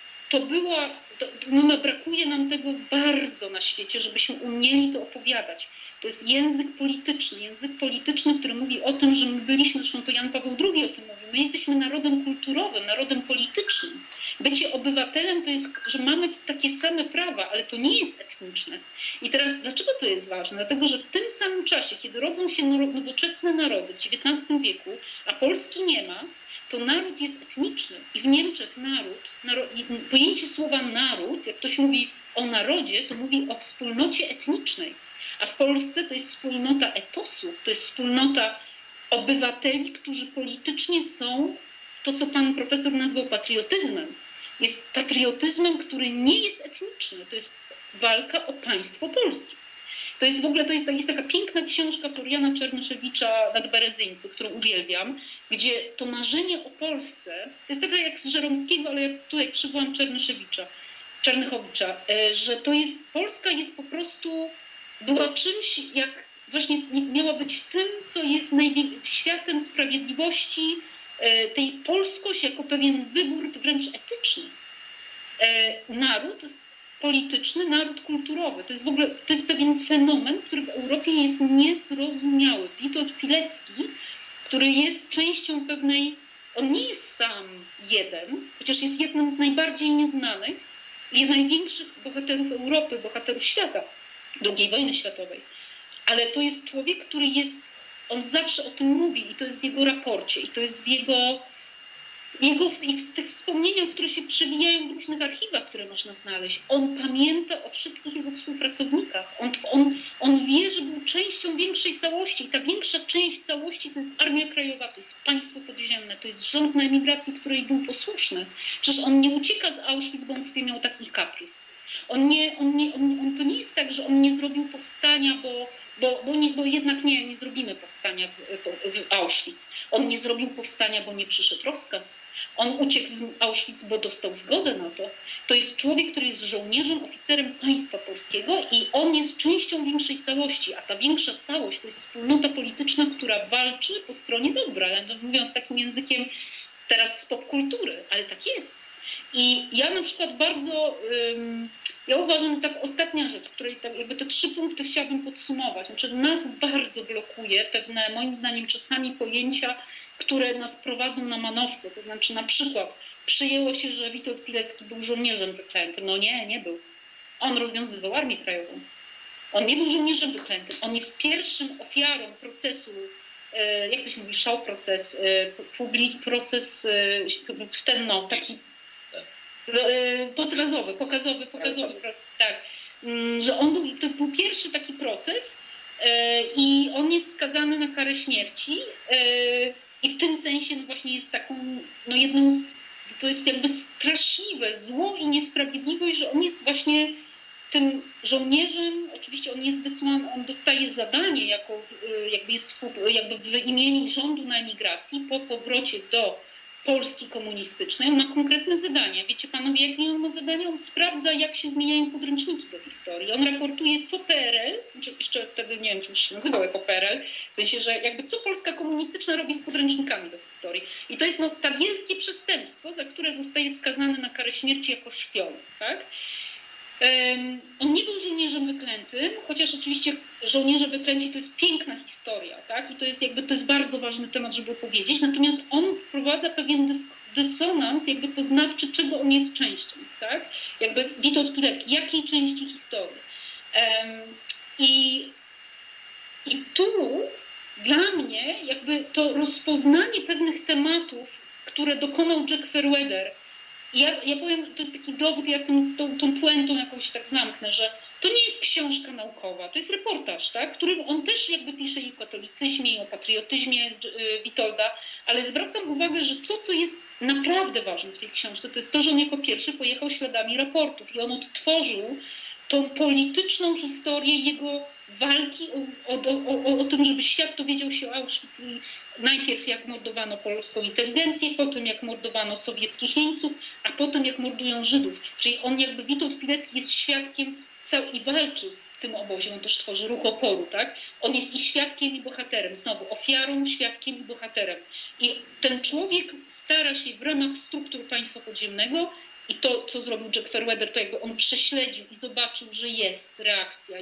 brakuje nam tego bardzo na świecie, żebyśmy umieli to opowiadać. To jest język polityczny, który mówi o tym, że my byliśmy, zresztą to Jan Paweł II o tym mówił, my jesteśmy narodem kulturowym, narodem politycznym. Bycie obywatelem to jest, że mamy takie same prawa, ale to nie jest etniczne. I teraz dlaczego to jest ważne? Dlatego, że w tym samym czasie, kiedy rodzą się nowoczesne narody w XIX wieku, a Polski nie ma, to naród jest etniczny i w Niemczech pojęcie słowa naród, jak ktoś mówi o narodzie, to mówi o wspólnocie etnicznej, a w Polsce to jest wspólnota etosu, to jest wspólnota obywateli, którzy politycznie są to, co pan profesor nazwał patriotyzmem. Jest patriotyzmem, który nie jest etniczny, to jest walka o państwo polskie. To jest w ogóle jest taka piękna książka Floriana Czernyszewicza Nadberezyńcy, którą uwielbiam, gdzie to marzenie o Polsce, to jest taka jak z Żeromskiego, ale ja tutaj przywołam Czernychowicza, że Polska jest po prostu, była czymś jak właśnie miała być tym, co jest światem sprawiedliwości, tej polskość jako pewien wybór wręcz etyczny. Naród polityczny, naród kulturowy. To jest w ogóle pewien fenomen, który w Europie jest niezrozumiały. Witold Pilecki, który jest częścią pewnej, on nie jest sam jeden, chociaż jest jednym z najbardziej nieznanych i największych bohaterów Europy, bohaterów świata, II wojny światowej. Ale to jest człowiek, który on zawsze o tym mówi i to jest w jego raporcie i to jest w w tych wspomnieniach, które się przewijają w różnych archiwach, które można znaleźć. On pamięta o wszystkich jego współpracownikach. On wie, że był częścią większej całości. I ta większa część całości to jest Armia Krajowa, to jest państwo podziemne, to jest rząd na emigracji, której był posłuszny. Przecież on nie ucieka z Auschwitz, bo on sobie miał taki kaprys. To nie jest tak, że on nie zrobił powstania, bo jednak nie zrobimy powstania w Auschwitz. On nie zrobił powstania, bo nie przyszedł rozkaz. On uciekł z Auschwitz, bo dostał zgodę na to. To jest człowiek, który jest żołnierzem, oficerem państwa polskiego i on jest częścią większej całości, a ta większa całość to jest wspólnota polityczna, która walczy po stronie dobra, mówiąc takim językiem teraz z popkultury, ale tak jest. I ja na przykład ja uważam, tak ostatnia rzecz, której jakby te 3 punkty chciałabym podsumować. Znaczy nas bardzo blokuje pewne, moim zdaniem czasami pojęcia, które nas prowadzą na manowce. To znaczy na przykład przyjęło się, że Witold Pilecki był żołnierzem wyklętym. No nie był. On rozwiązywał Armię Krajową. On nie był żołnierzem wyklętym. On jest pierwszym ofiarą procesu, jak to się mówi, proces, taki pokazowy, tak, że to był pierwszy taki proces i on jest skazany na karę śmierci i w tym sensie właśnie jest taką, jedną to jest jakby straszliwe zło i niesprawiedliwość, że on jest właśnie tym żołnierzem, oczywiście on jest wysłany, on dostaje zadanie, jakby w imieniu rządu na emigracji po powrocie do Polski komunistycznej. On ma konkretne zadania. Wiecie panowie, jakie on ma zadania? On sprawdza, jak się zmieniają podręczniki do historii. On raportuje, co PRL, jeszcze wtedy nie wiem, czy już się nazywał jako PRL, w sensie, że jakby co Polska komunistyczna robi z podręcznikami do historii. I to jest ta wielkie przestępstwo, za które zostaje skazany na karę śmierci jako szpion. Tak? On nie był żołnierzem wyklętym, chociaż oczywiście żołnierze wyklęci to jest piękna historia, tak? I to jest bardzo ważny temat, żeby opowiedzieć. Natomiast on wprowadza pewien dysonans jakby poznawczy, czego on jest częścią, tak? Jakby Witold Pilecki, jakiej części historii. I tu dla mnie jakby to rozpoznanie pewnych tematów, które dokonał Jack Fairweather. Ja powiem, to jest taki dowód, ja tą puentą jakąś tak zamknę, że To nie jest książka naukowa, to jest reportaż, tak? W którym on też jakby pisze i o katolicyzmie, i o patriotyzmie Witolda, ale zwracam uwagę, że to, co jest naprawdę ważne w tej książce, to jest to, że on jako pierwszy pojechał śladami raportów i on odtworzył tą polityczną historię jego walki o tym, żeby świat dowiedział się o Auschwitz. I najpierw jak mordowano polską inteligencję, potem jak mordowano sowieckich jeńców, a potem jak mordują Żydów. Czyli on jakby, Witold Pilecki jest świadkiem i walczy w tym obozie, on też tworzy ruch oporu, tak? On jest i świadkiem, i bohaterem. Znowu ofiarą, świadkiem i bohaterem. I ten człowiek stara się w ramach struktur państwa podziemnego i to, co zrobił Jack Fairweather, to jakby on prześledził i zobaczył, że jest reakcja,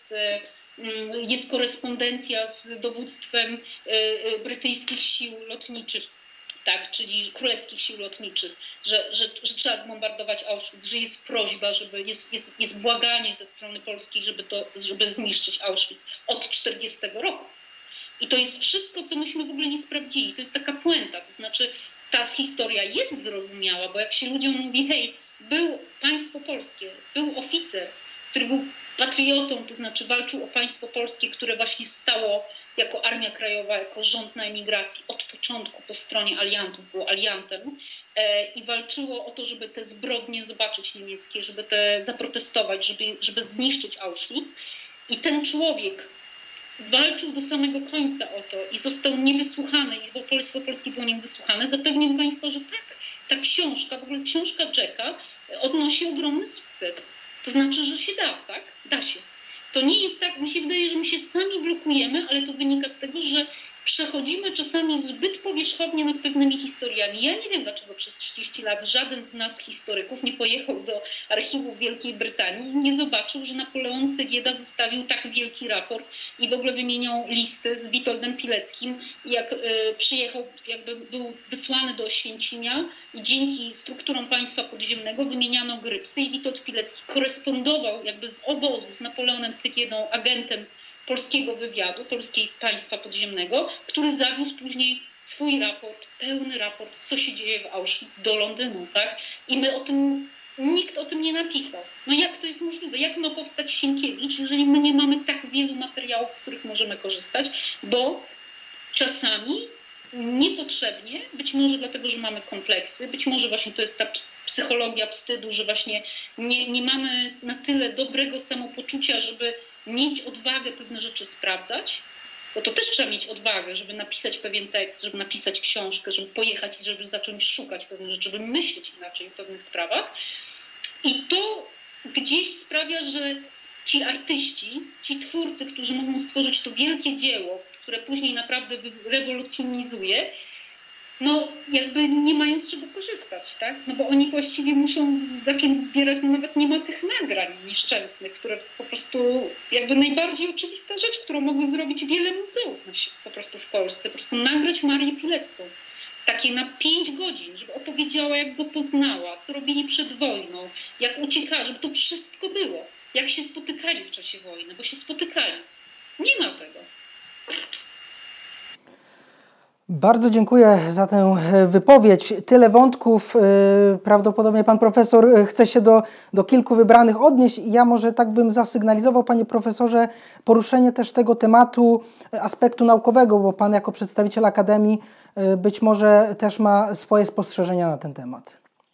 jest korespondencja z dowództwem brytyjskich sił lotniczych, tak, czyli królewskich sił lotniczych, że trzeba zbombardować Auschwitz, że jest prośba, jest błaganie ze strony polskiej, żeby zniszczyć Auschwitz od 1940 roku. I to jest wszystko, co myśmy w ogóle nie sprawdzili. To jest taka puenta, to znaczy ta historia jest zrozumiała, bo jak się ludziom mówi, hej, był państwo polskie, był oficer, który był patriotą, to znaczy walczył o państwo polskie, które właśnie stało jako Armia Krajowa, jako rząd na emigracji od początku po stronie aliantów, było aliantem i walczyło o to, żeby te zbrodnie zobaczyć niemieckie, żeby zaprotestować, żeby zniszczyć Auschwitz. I ten człowiek walczył do samego końca o to i został niewysłuchany, i Wojsko Polskie było niewysłuchane. Zapewniam Państwa, że tak, ta książka, w ogóle książka Jacka odnosi ogromny sukces. To znaczy, że się da, tak? Da się. To nie jest tak, mi się wydaje, że my się sami blokujemy, ale to wynika z tego, że przechodzimy czasami zbyt powierzchownie nad pewnymi historiami. Ja nie wiem, dlaczego przez 30 lat żaden z nas historyków nie pojechał do archiwów Wielkiej Brytanii i nie zobaczył, że Napoleon Segieda zostawił tak wielki raport i w ogóle wymieniał listę z Witoldem Pileckim, jak przyjechał, jakby był wysłany do Oświęcimia i dzięki strukturom państwa podziemnego wymieniano grypsy i Witold Pilecki korespondował jakby z obozu z Napoleonem Segiedą, agentem polskiego wywiadu, polskiego państwa podziemnego, który zawiózł później swój raport, pełny raport, co się dzieje w Auschwitz do Londynu, tak? I nikt o tym nie napisał. No jak to jest możliwe? Jak ma powstać Sienkiewicz, jeżeli my nie mamy tak wielu materiałów, z których możemy korzystać, bo czasami niepotrzebnie, być może dlatego, że mamy kompleksy, być może właśnie to jest ta psychologia wstydu, że właśnie nie mamy na tyle dobrego samopoczucia, żeby mieć odwagę pewne rzeczy sprawdzać, bo to też trzeba mieć odwagę, żeby napisać pewien tekst, żeby napisać książkę, żeby pojechać i żeby zacząć szukać pewnych rzeczy, żeby myśleć inaczej o pewnych sprawach. I to gdzieś sprawia, że ci artyści, ci twórcy, którzy mogą stworzyć to wielkie dzieło, które później naprawdę rewolucjonizuje, no jakby nie mają z czego korzystać, tak? No bo oni właściwie muszą zacząć zbierać, no nawet nie ma tych nagrań nieszczęsnych, które po prostu jakby najbardziej oczywista rzecz, którą mogły zrobić wiele muzeów po prostu w Polsce, po prostu nagrać Marię Pilecką. Takie na 5 godzin, żeby opowiedziała, jak go poznała, co robili przed wojną, jak uciekali, żeby to wszystko było. Jak się spotykali w czasie wojny, bo się spotykali. Nie ma tego. Bardzo dziękuję za tę wypowiedź. Tyle wątków. Prawdopodobnie pan profesor chce się do kilku wybranych odnieść. Ja może tak bym zasygnalizował, panie profesorze, poruszenie też tego tematu aspektu naukowego, bo pan jako przedstawiciel Akademii być może też ma swoje spostrzeżenia na ten temat.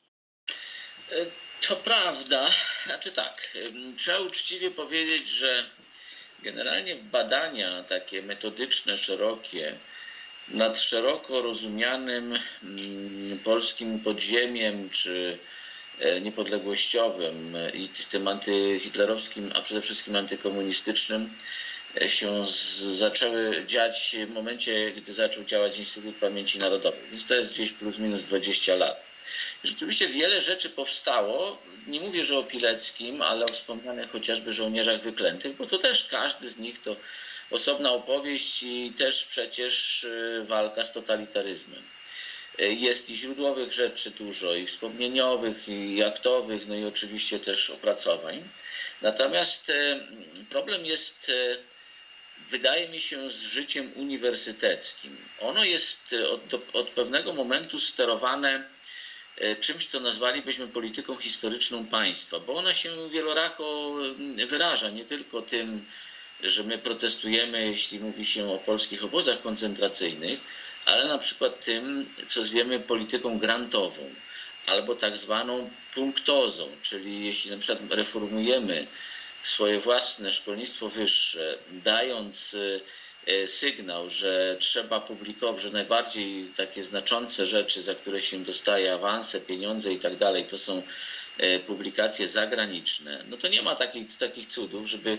To prawda. Znaczy tak, trzeba uczciwie powiedzieć, że generalnie badania takie metodyczne, szerokie, nad szeroko rozumianym polskim podziemiem czy niepodległościowym i tym antyhitlerowskim, a przede wszystkim antykomunistycznym się zaczęły dziać w momencie, gdy zaczął działać Instytut Pamięci Narodowej. Więc to jest gdzieś plus minus 20 lat. Rzeczywiście wiele rzeczy powstało, nie mówię, że o Pileckim, ale o wspomnianych chociażby żołnierzach wyklętych, bo to też każdy z nich to osobna opowieść i też przecież walka z totalitaryzmem. Jest i źródłowych rzeczy dużo, i wspomnieniowych, i aktowych, no i oczywiście też opracowań. Natomiast problem jest, wydaje mi się, z życiem uniwersyteckim. Ono jest od pewnego momentu sterowane czymś, co nazwalibyśmy polityką historyczną państwa, bo ona się wielorako wyraża nie tylko tym, że my protestujemy, jeśli mówi się o polskich obozach koncentracyjnych, ale na przykład tym, co zwiemy polityką grantową albo tak zwaną punktozą, czyli jeśli na przykład reformujemy swoje własne szkolnictwo wyższe, dając sygnał, że trzeba publikować, że najbardziej takie znaczące rzeczy, za które się dostaje awanse, pieniądze i tak dalej, to są publikacje zagraniczne, no to nie ma takich cudów, żeby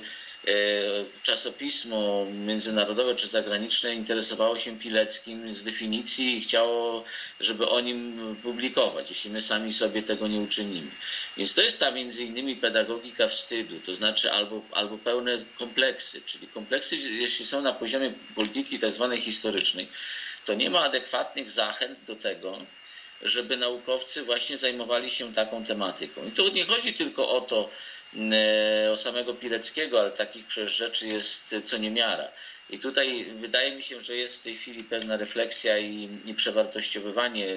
czasopismo międzynarodowe czy zagraniczne interesowało się Pileckim z definicji i chciało, żeby o nim publikować, jeśli my sami sobie tego nie uczynimy. Więc to jest ta między innymi pedagogika wstydu, to znaczy albo pełne kompleksy, czyli kompleksy, jeśli są na poziomie polityki tak zwanej historycznej, to nie ma adekwatnych zachęt do tego, żeby naukowcy właśnie zajmowali się taką tematyką. I tu nie chodzi tylko o to, o samego Pileckiego, ale takich przecież rzeczy jest co niemiara. I tutaj wydaje mi się, że jest w tej chwili pewna refleksja i przewartościowywanie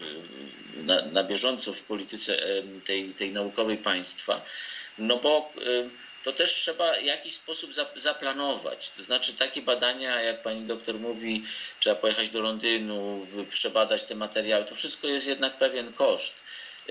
na bieżąco w polityce tej naukowej państwa, no bo to też trzeba w jakiś sposób zaplanować. To znaczy takie badania, jak pani doktor mówi, trzeba pojechać do Londynu, przebadać te materiały, to wszystko jest jednak pewien koszt.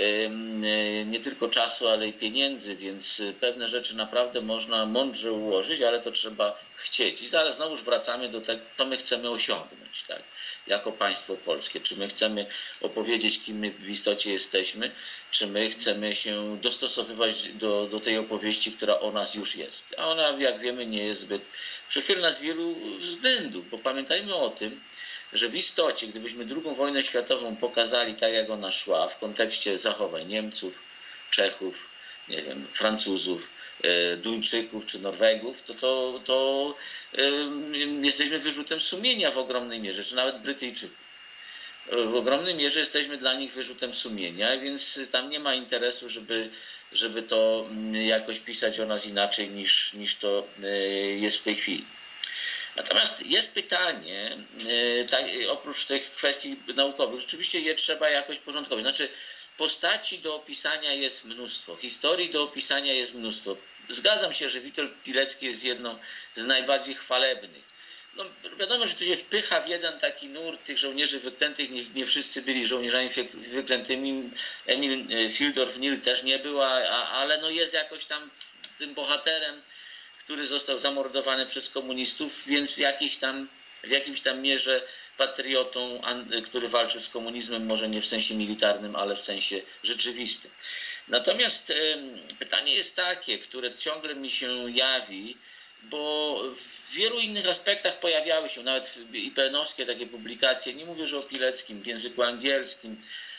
Nie tylko czasu, ale i pieniędzy, więc pewne rzeczy naprawdę można mądrze ułożyć, ale to trzeba chcieć. I zaraz znowuż wracamy do tego, co my chcemy osiągnąć, tak? Jako państwo polskie. Czy my chcemy opowiedzieć, kim my w istocie jesteśmy, czy my chcemy się dostosowywać do tej opowieści, która o nas już jest. A ona, jak wiemy, nie jest zbyt przychylna z wielu względów, bo pamiętajmy o tym, że w istocie, gdybyśmy II wojnę światową pokazali tak, jak ona szła w kontekście zachowań Niemców, Czechów, nie wiem, Francuzów, Duńczyków czy Norwegów, to jesteśmy wyrzutem sumienia w ogromnej mierze, czy nawet Brytyjczyków. W ogromnej mierze jesteśmy dla nich wyrzutem sumienia, więc tam nie ma interesu, żeby to jakoś pisać o nas inaczej niż to jest w tej chwili. Natomiast jest pytanie, oprócz tych kwestii naukowych, rzeczywiście je trzeba jakoś porządkować. Znaczy postaci do opisania jest mnóstwo, historii do opisania jest mnóstwo. Zgadzam się, że Witold Pilecki jest jedną z najbardziej chwalebnych. No, wiadomo, że tu się wpycha w jeden taki nurt tych żołnierzy wyklętych, nie wszyscy byli żołnierzami wyklętymi, Emil Fildorf-Nil też nie był, ale no jest jakoś tam tym bohaterem, który został zamordowany przez komunistów, więc w jakimś tam mierze patriotą, który walczył z komunizmem, może nie w sensie militarnym, ale w sensie rzeczywistym. Natomiast pytanie jest takie, które ciągle mi się jawi, bo w wielu innych aspektach pojawiały się nawet IPN-owskie takie publikacje, nie mówię, że o Pileckim, w języku angielskim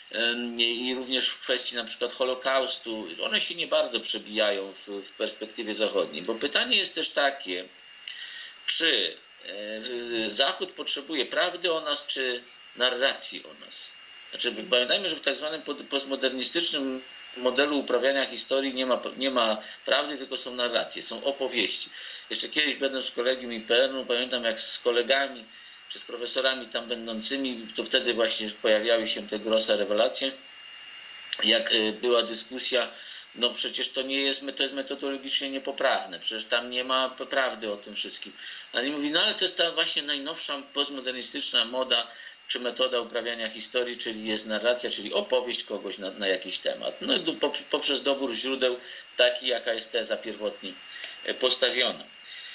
i również w kwestii na przykład Holokaustu, one się nie bardzo przebijają w perspektywie zachodniej, bo pytanie jest też takie, czy Zachód potrzebuje prawdy o nas, czy narracji o nas. Znaczy, pamiętajmy, że w tak zwanym postmodernistycznym modelu uprawiania historii nie ma prawdy, tylko są narracje, są opowieści. Jeszcze kiedyś będąc w kolegium IPN-u, pamiętam jak z kolegami czy z profesorami tam będącymi, to wtedy właśnie pojawiały się te grosse rewelacje, jak była dyskusja, no przecież to jest metodologicznie niepoprawne, przecież tam nie ma prawdy o tym wszystkim. A oni mówi, no ale to jest ta właśnie najnowsza postmodernistyczna moda, czy metoda uprawiania historii, czyli jest narracja, czyli opowieść kogoś na jakiś temat. No i poprzez dobór źródeł taki, jaka jest teza pierwotnie postawiona.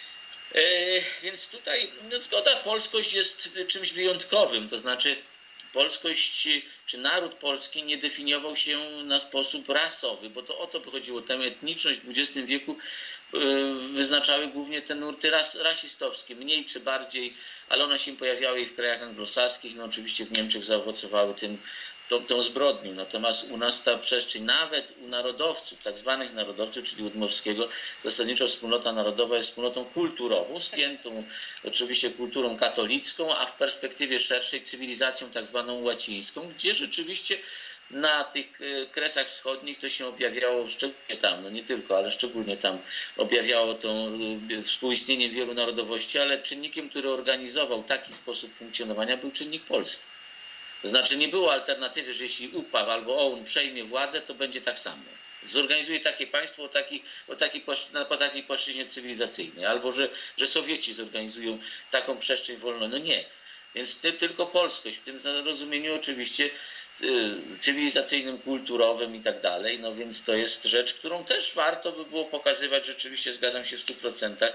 Więc tutaj no zgoda, polskość jest czymś wyjątkowym, to znaczy polskość czy naród polski nie definiował się na sposób rasowy, bo to o to chodziło. Tę etniczność w XX wieku wyznaczały głównie te nurty rasistowskie, mniej czy bardziej, ale one się pojawiały i w krajach anglosaskich, no oczywiście w Niemczech zaowocowały tą zbrodnią. Natomiast u nas ta przestrzeń, nawet u narodowców, tak zwanych narodowców, czyli u Dmowskiego, zasadniczo wspólnota narodowa jest wspólnotą kulturową, spiętą oczywiście kulturą katolicką, a w perspektywie szerszej cywilizacją tak zwaną łacińską, gdzie rzeczywiście na tych kresach wschodnich to się objawiało szczególnie tam, no nie tylko, ale szczególnie tam objawiało to współistnienie wielu narodowości, ale czynnikiem, który organizował taki sposób funkcjonowania, był czynnik polski. To znaczy nie było alternatywy, że jeśli UPA albo OUN przejmie władzę, to będzie tak samo. Zorganizuje takie państwo po takiej płaszczyźnie cywilizacyjnej. Albo że Sowieci zorganizują taką przestrzeń wolną. No nie. Więc tylko polskość, w tym rozumieniu oczywiście cywilizacyjnym, kulturowym i tak dalej. No więc to jest rzecz, którą też warto by było pokazywać, rzeczywiście zgadzam się w 100%,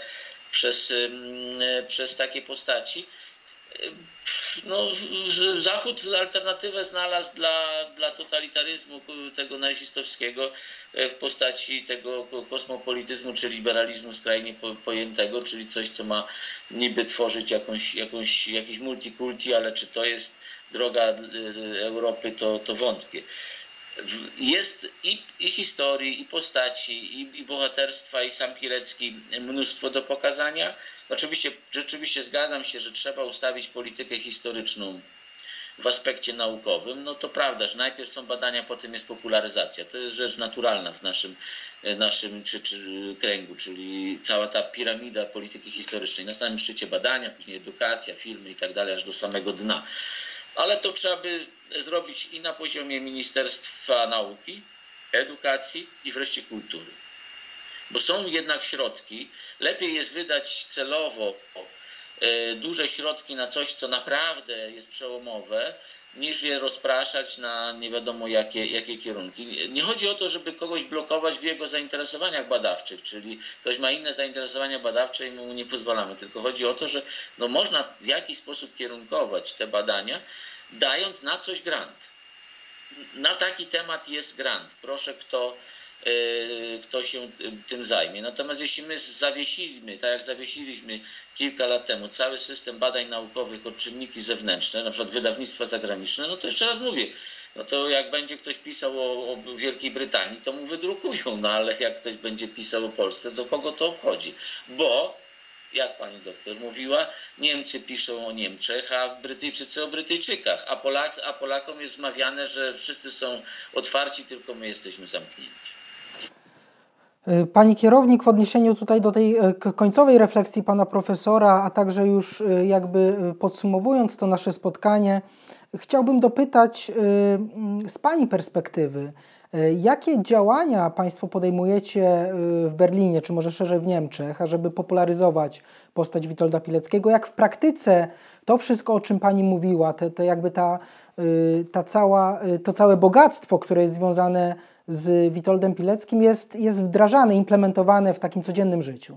przez takie postaci. No, Zachód alternatywę znalazł dla totalitaryzmu tego nazistowskiego w postaci tego kosmopolityzmu czy liberalizmu skrajnie pojętego, czyli coś, co ma niby tworzyć jakiś multikulti, ale czy to jest droga Europy, to wątpię. Jest i historii, i postaci, i bohaterstwa, i sam Pilecki mnóstwo do pokazania. Oczywiście rzeczywiście zgadzam się, że trzeba ustawić politykę historyczną w aspekcie naukowym. No to prawda, że najpierw są badania, potem jest popularyzacja. To jest rzecz naturalna w naszym czy kręgu, czyli cała ta piramida polityki historycznej. Na samym szczycie badania, później edukacja, filmy i tak dalej, aż do samego dna. Ale to trzeba by zrobić i na poziomie Ministerstwa Nauki, Edukacji i wreszcie Kultury. Bo są jednak środki, lepiej jest wydać celowo duże środki na coś, co naprawdę jest przełomowe, niż je rozpraszać na nie wiadomo jakie kierunki. Nie chodzi o to, żeby kogoś blokować w jego zainteresowaniach badawczych, czyli ktoś ma inne zainteresowania badawcze i mu nie pozwalamy, tylko chodzi o to, że no można w jakiś sposób kierunkować te badania, dając na coś grant. Na taki temat jest grant. Proszę, kto się tym zajmie. Natomiast jeśli my zawiesiliśmy, tak jak zawiesiliśmy kilka lat temu, cały system badań naukowych o czynniki zewnętrzne, na przykład wydawnictwa zagraniczne, no to jeszcze raz mówię, no to jak będzie ktoś pisał o Wielkiej Brytanii, to mu wydrukują, no ale jak ktoś będzie pisał o Polsce, to kogo to obchodzi? Bo jak pani doktor mówiła, Niemcy piszą o Niemczech, a Brytyjczycy o Brytyjczykach, a Polakom jest wmawiane, że wszyscy są otwarci, tylko my jesteśmy zamknięci. Pani kierownik, w odniesieniu tutaj do tej końcowej refleksji pana profesora, a także już jakby podsumowując to nasze spotkanie, chciałbym dopytać z pani perspektywy, jakie działania państwo podejmujecie w Berlinie, czy może szerzej w Niemczech, ażeby popularyzować postać Witolda Pileckiego? Jak w praktyce to wszystko, o czym pani mówiła, to całe bogactwo, które jest związane z Witoldem Pileckim, jest wdrażane, implementowane w takim codziennym życiu?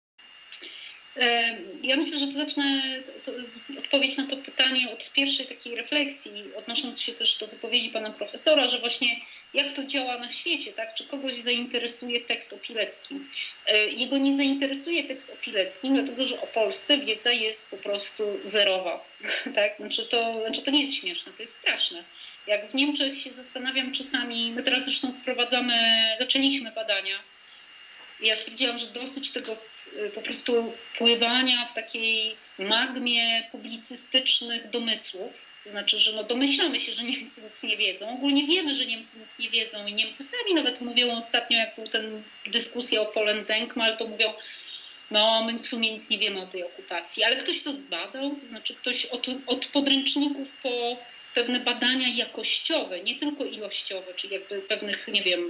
Ja myślę, że to zacznę odpowiedź na to pytanie od pierwszej takiej refleksji, odnosząc się też do wypowiedzi pana profesora, że właśnie jak to działa na świecie, tak? Czy kogoś zainteresuje tekst o Pileckim? Jego nie zainteresuje tekst o Pileckim, dlatego że o Polsce wiedza jest po prostu zerowa. Tak? Znaczy to nie jest śmieszne, to jest straszne. Jak w Niemczech się zastanawiam czasami, my teraz zresztą zaczęliśmy badania. Ja stwierdziłam, że dosyć tego po prostu pływania w takiej magmie publicystycznych domysłów. To znaczy, że domyślamy się, że Niemcy nic nie wiedzą. Ogólnie wiemy, że Niemcy nic nie wiedzą i Niemcy sami nawet mówią ostatnio, jak był ten dyskusja o Polendenkmal, to mówią, no my w sumie nic nie wiemy o tej okupacji. Ale ktoś to zbadał, to znaczy ktoś od podręczników po pewne badania jakościowe, nie tylko ilościowe, czyli jakby pewnych, nie wiem,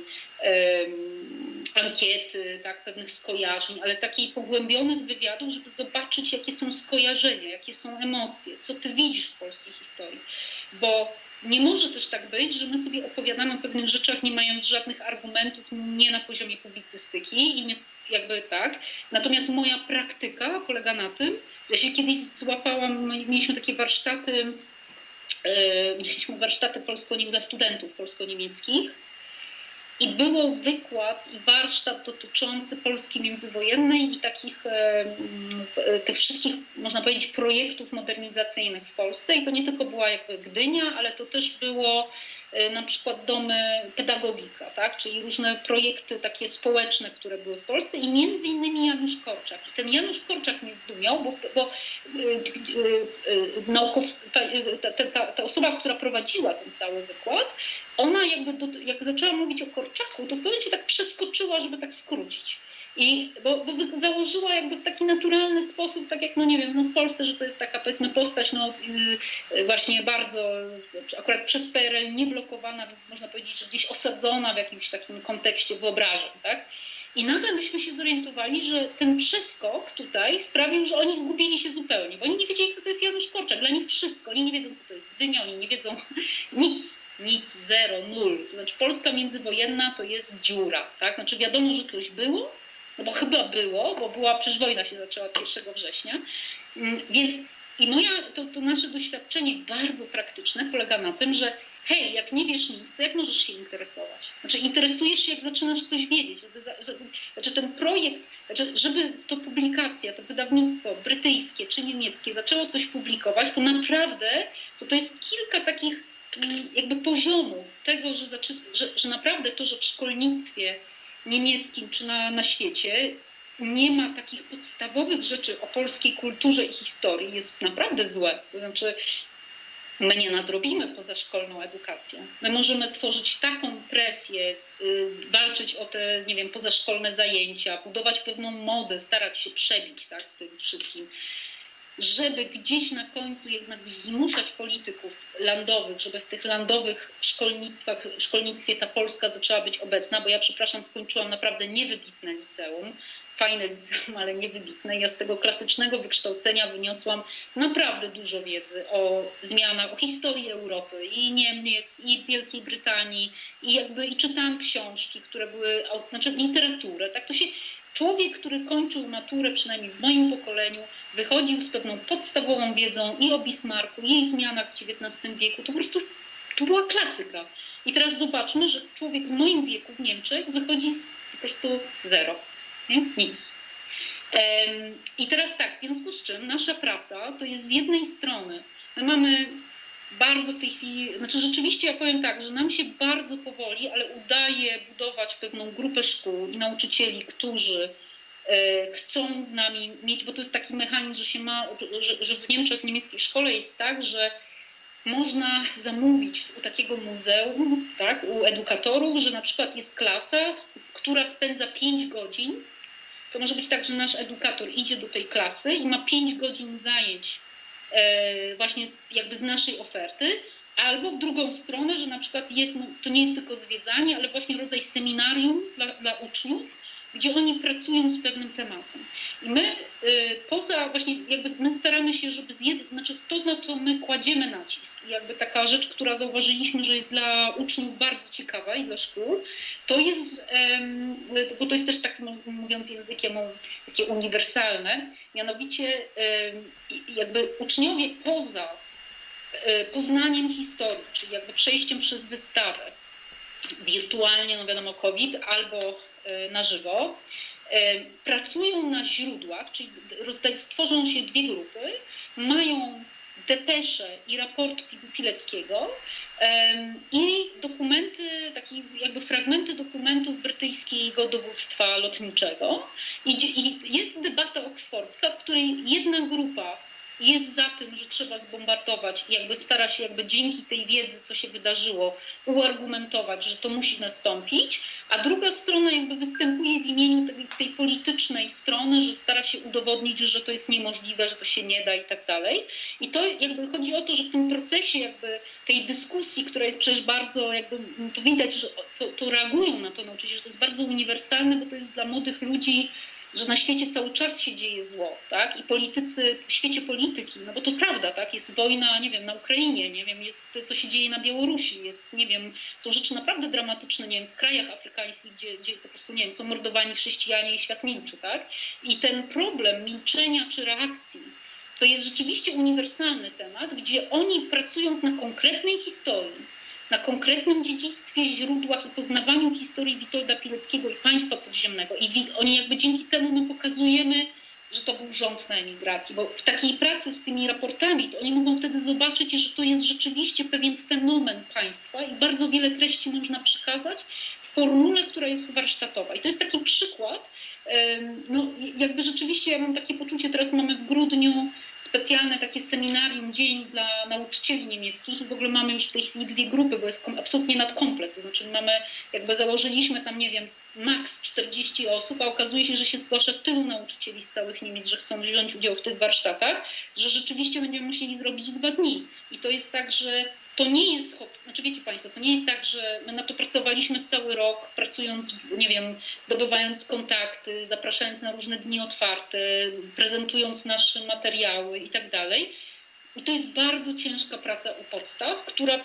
ankiety, tak, pewnych skojarzeń, ale takich pogłębionych wywiadów, żeby zobaczyć, jakie są skojarzenia, jakie są emocje, co ty widzisz w polskiej historii. Bo nie może też tak być, że my sobie opowiadamy o pewnych rzeczach, nie mając żadnych argumentów, nie na poziomie publicystyki i jakby tak. Natomiast moja praktyka polega na tym, że się kiedyś złapałam, mieliśmy takie warsztaty dla studentów polsko-niemieckich i było wykład i warsztat dotyczący Polski międzywojennej i tych wszystkich, można powiedzieć, projektów modernizacyjnych w Polsce. I to nie tylko była jakby Gdynia, ale to też było na przykład domy pedagogika, tak? Czyli różne projekty takie społeczne, które były w Polsce i między innymi Janusz Korczak. I ten Janusz Korczak mnie zdumiał, bo ta osoba, która prowadziła ten cały wykład, ona jak zaczęła mówić o Korczaku, to w pewnym momencie tak przeskoczyła, żeby tak skrócić. Bo założyła jakby w taki naturalny sposób, tak jak, no nie wiem, no w Polsce, że to jest taka, powiedzmy, postać, no właśnie bardzo, akurat przez PRL nieblokowana, więc można powiedzieć, że gdzieś osadzona w jakimś takim kontekście wyobrażeń, tak? I nagle myśmy się zorientowali, że ten przeskok tutaj sprawił, że oni zgubili się zupełnie, bo oni nie wiedzieli, kto to jest Janusz Korczak. Dla nich wszystko. Oni nie wiedzą, co to jest Gdynia, oni nie wiedzą nic, zero, nul. To znaczy Polska międzywojenna to jest dziura, tak? Znaczy wiadomo, że coś było, no bo chyba było, bo przecież wojna się zaczęła 1 września. Więc to nasze doświadczenie bardzo praktyczne polega na tym, że hej, jak nie wiesz nic, to jak możesz się interesować? Znaczy interesujesz się, jak zaczynasz coś wiedzieć. Znaczy ten projekt, żeby to publikacja, to wydawnictwo brytyjskie czy niemieckie zaczęło coś publikować, to naprawdę to jest kilka takich jakby poziomów tego, że naprawdę to, że w szkolnictwie niemieckim czy na świecie nie ma takich podstawowych rzeczy o polskiej kulturze i historii, jest naprawdę złe. To znaczy my nie nadrobimy pozaszkolną edukację. My możemy tworzyć taką presję, walczyć o te, nie wiem, pozaszkolne zajęcia, budować pewną modę, starać się przebić, tak, w tym wszystkim, żeby gdzieś na końcu jednak zmuszać polityków landowych, żeby w tych landowych szkolnictwie ta Polska zaczęła być obecna, bo ja, przepraszam, skończyłam naprawdę niewybitne liceum, fajne liceum, ale niewybitne. Ja z tego klasycznego wykształcenia wyniosłam naprawdę dużo wiedzy o zmianach, o historii Europy i Niemiec, i Wielkiej Brytanii, i czytałam książki, które były, znaczy literaturę, tak to się... Człowiek, który kończył maturę, przynajmniej w moim pokoleniu, wychodził z pewną podstawową wiedzą i o Bismarcku, i jej zmianach w XIX wieku. To po prostu to była klasyka. I teraz zobaczmy, że człowiek w moim wieku w Niemczech wychodzi z po prostu zero. Nie? Nic. I teraz tak, w związku z czym nasza praca to jest z jednej strony, my mamy bardzo w tej chwili, znaczy rzeczywiście ja powiem tak, że nam się bardzo powoli, ale udaje budować pewną grupę szkół i nauczycieli, którzy chcą z nami mieć, bo to jest taki mechanizm, że w Niemczech, w niemieckiej szkole jest tak, że można zamówić u takiego muzeum, tak, u edukatorów, że na przykład jest klasa, która spędza 5 godzin. To może być tak, że nasz edukator idzie do tej klasy i ma 5 godzin zajęć właśnie jakby z naszej oferty, albo w drugą stronę, że na przykład to nie jest tylko zwiedzanie, ale właśnie rodzaj seminarium dla uczniów, gdzie oni pracują z pewnym tematem. I my poza właśnie jakby my staramy się, żeby znaczy to, na co my kładziemy nacisk, i jakby taka rzecz, która zauważyliśmy, że jest dla uczniów bardzo ciekawa i dla szkół, to jest, bo to jest też tak, mówiąc językiem takie uniwersalne, mianowicie jakby uczniowie poza poznaniem historii, czyli jakby przejściem przez wystawę, wirtualnie, no wiadomo, COVID, albo na żywo, pracują na źródłach, czyli tworzą się 2 grupy, mają depesze i raport Pileckiego i dokumenty, takie jakby fragmenty dokumentów brytyjskiego dowództwa lotniczego. I jest debata oksfordzka, w której jedna grupa jest za tym, że trzeba zbombardować i jakby stara się jakby dzięki tej wiedzy, co się wydarzyło, uargumentować, że to musi nastąpić, a druga strona jakby występuje w imieniu tej politycznej strony, że stara się udowodnić, że to jest niemożliwe, że to się nie da i tak dalej. I to jakby chodzi o to, że w tym procesie jakby tej dyskusji, która jest przecież bardzo jakby, to widać, że to reagują na to nauczyciele, że to jest bardzo uniwersalne, bo to jest dla młodych ludzi, że na świecie cały czas się dzieje zło, tak? I politycy w świecie polityki, no bo to prawda, tak? Jest wojna, nie wiem, na Ukrainie, nie wiem, jest to, co się dzieje na Białorusi, jest, nie wiem, są rzeczy naprawdę dramatyczne, nie wiem, w krajach afrykańskich, gdzie po prostu, nie wiem, są mordowani chrześcijanie i świat milczy, tak? I ten problem milczenia czy reakcji, to jest rzeczywiście uniwersalny temat, gdzie oni pracując na konkretnej historii, na konkretnym dziedzictwie, źródłach i poznawaniu historii Witolda Pileckiego i państwa podziemnego. I oni jakby dzięki temu my pokazujemy, że to był rząd na emigracji, bo w takiej pracy z tymi raportami to oni mogą wtedy zobaczyć, że to jest rzeczywiście pewien fenomen państwa i bardzo wiele treści można przekazać w formule, która jest warsztatowa. I to jest taki przykład, no jakby rzeczywiście ja mam takie poczucie, teraz mamy w grudniu specjalne takie seminarium, dzień dla nauczycieli niemieckich i w ogóle mamy już w tej chwili 2 grupy, bo jest absolutnie nadkomplet, to znaczy założyliśmy tam, nie wiem, maks 40 osób, a okazuje się, że się zgłasza tylu nauczycieli z całych Niemiec, że chcą wziąć udział w tych warsztatach, że rzeczywiście będziemy musieli zrobić 2 dni. I to jest tak, że to nie jest, znaczy wiecie Państwo, to nie jest tak, że my na to pracowaliśmy cały rok, pracując, nie wiem, zdobywając kontakty, zapraszając na różne dni otwarte, prezentując nasze materiały i tak dalej. I to jest bardzo ciężka praca u podstaw, która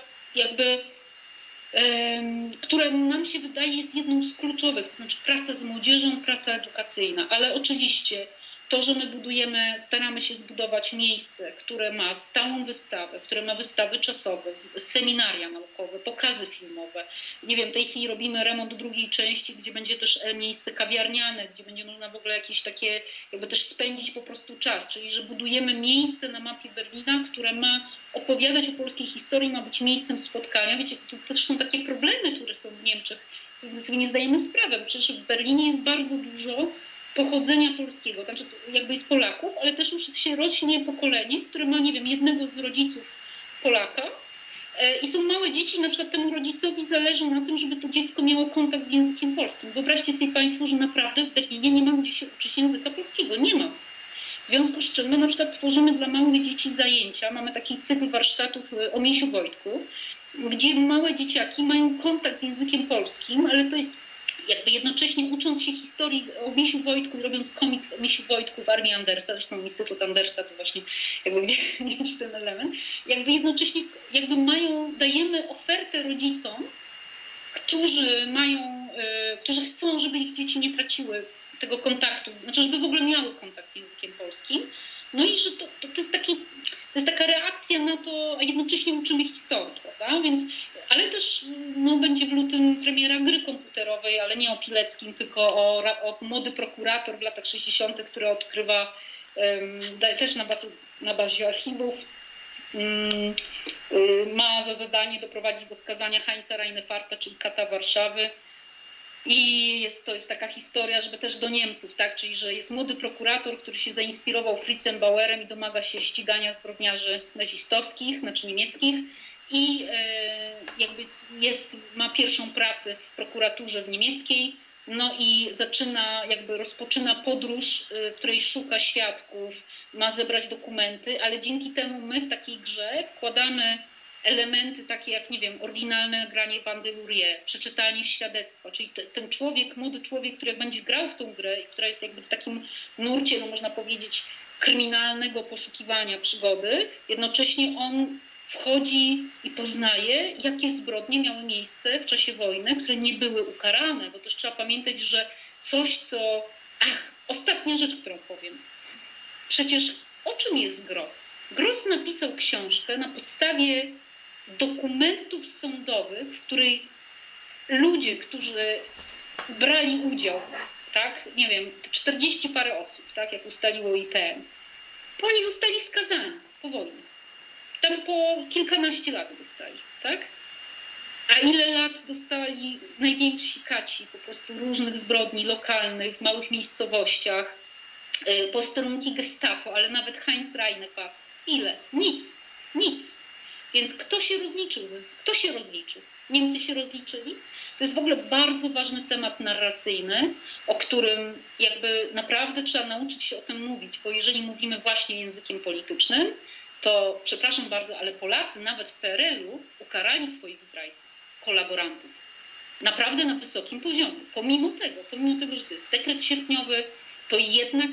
nam się wydaje jest jedną z kluczowych, to znaczy praca z młodzieżą, praca edukacyjna, ale oczywiście to, że my staramy się zbudować miejsce, które ma stałą wystawę, które ma wystawy czasowe, seminaria naukowe, pokazy filmowe. Nie wiem, w tej chwili robimy remont 2. części, gdzie będzie też miejsce kawiarniane, gdzie będzie można w ogóle jakieś takie, też spędzić po prostu czas. Czyli, że budujemy miejsce na mapie Berlina, które ma opowiadać o polskiej historii, ma być miejscem spotkania. Wiecie, to też są takie problemy, które są w Niemczech. Sobie nie zdajemy sprawy, bo przecież w Berlinie jest bardzo dużo pochodzenia polskiego, znaczy jest Polaków, ale też już się rośnie pokolenie, które ma, nie wiem, jednego z rodziców Polaka i są małe dzieci, na przykład temu rodzicowi zależy na tym, żeby to dziecko miało kontakt z językiem polskim. Wyobraźcie sobie Państwo, że naprawdę w Berlinie nie ma gdzie się uczyć języka polskiego, nie ma. W związku z czym my na przykład tworzymy dla małych dzieci zajęcia, mamy taki cykl warsztatów o Misiu Wojtku, gdzie małe dzieciaki mają kontakt z językiem polskim, ale to jest jednocześnie ucząc się historii o Misiu Wojtku i robiąc komiks o Misiu Wojtku w armii Andersa, zresztą Instytut Andersa to właśnie gdzieś ten element, jednocześnie dajemy ofertę rodzicom, którzy chcą, żeby ich dzieci nie traciły tego kontaktu, znaczy żeby w ogóle miały kontakt z językiem polskim. No i że to jest taka reakcja na to, a jednocześnie uczymy historii, prawda? Więc, ale też będzie w lutym premiera gry komputerowej, ale nie o Pileckim, tylko o młody prokurator w latach 60., który odkrywa też na bazie archiwów, ma za zadanie doprowadzić do skazania Heinza Reinefarta, czyli kata Warszawy. I to jest taka historia, żeby też do Niemców, tak? Czyli że jest młody prokurator, który się zainspirował Fritzem Bauerem i domaga się ścigania zbrodniarzy nazistowskich, znaczy niemieckich. I ma pierwszą pracę w prokuraturze w niemieckiej, no i rozpoczyna podróż, w której szuka świadków, ma zebrać dokumenty, ale dzięki temu my w takiej grze wkładamy elementy takie jak, nie wiem, oryginalne granie bandy Lurie, przeczytanie świadectwa, czyli ten młody człowiek, który będzie grał w tą grę, która jest w takim nurcie, można powiedzieć, kryminalnego poszukiwania przygody, jednocześnie on wchodzi i poznaje, jakie zbrodnie miały miejsce w czasie wojny, które nie były ukarane, bo też trzeba pamiętać, że ostatnia rzecz, którą powiem. Przecież o czym jest Gross? Gross napisał książkę na podstawie dokumentów sądowych, w której ludzie, którzy brali udział, tak, nie wiem, 40 parę osób, tak, jak ustaliło IPN, oni zostali skazani po wojnie. Tam po kilkanaście lat dostali, tak? A ile lat dostali najwięksi kaci po prostu różnych zbrodni lokalnych, w małych miejscowościach, posterunki Gestapo, ale nawet Heinz Reinefart. Ile? Nic. Więc kto się rozliczył? Niemcy się rozliczyli? To jest w ogóle bardzo ważny temat narracyjny, o którym naprawdę trzeba nauczyć się o tym mówić, bo jeżeli mówimy właśnie językiem politycznym, to przepraszam bardzo, ale Polacy nawet w PRL-u ukarali swoich zdrajców, kolaborantów. Naprawdę na wysokim poziomie. Pomimo tego, że to jest dekret sierpniowy, to jednak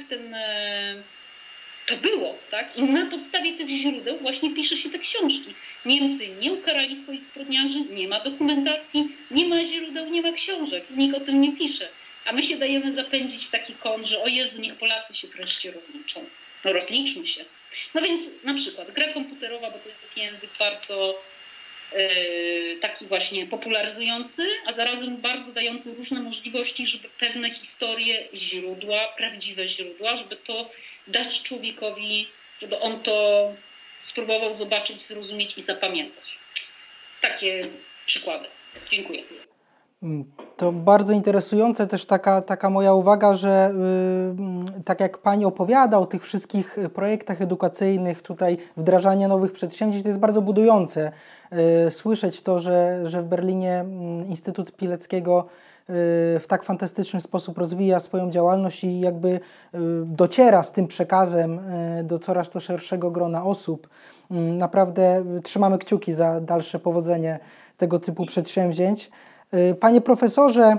to było, tak? I na podstawie tych źródeł właśnie pisze się te książki. Niemcy nie ukarali swoich zbrodniarzy, nie ma dokumentacji, nie ma źródeł, nie ma książek i nikt o tym nie pisze. A my się dajemy zapędzić w taki kąt, że o Jezu, niech Polacy się wreszcie rozliczą. No rozliczmy się. No więc na przykład gra komputerowa, bo to jest język bardzo taki właśnie popularyzujący, a zarazem bardzo dający różne możliwości, żeby pewne historie, źródła, prawdziwe źródła, żeby to dać człowiekowi, żeby on to spróbował zobaczyć, zrozumieć i zapamiętać. Takie przykłady. Dziękuję. To bardzo interesujące też taka moja uwaga, że tak jak Pani opowiada o tych wszystkich projektach edukacyjnych, tutaj wdrażania nowych przedsięwzięć, to jest bardzo budujące słyszeć to, że w Berlinie Instytut Pileckiego w tak fantastyczny sposób rozwija swoją działalność i jakby dociera z tym przekazem do coraz to szerszego grona osób. Naprawdę trzymamy kciuki za dalsze powodzenie tego typu przedsięwzięć. Panie profesorze,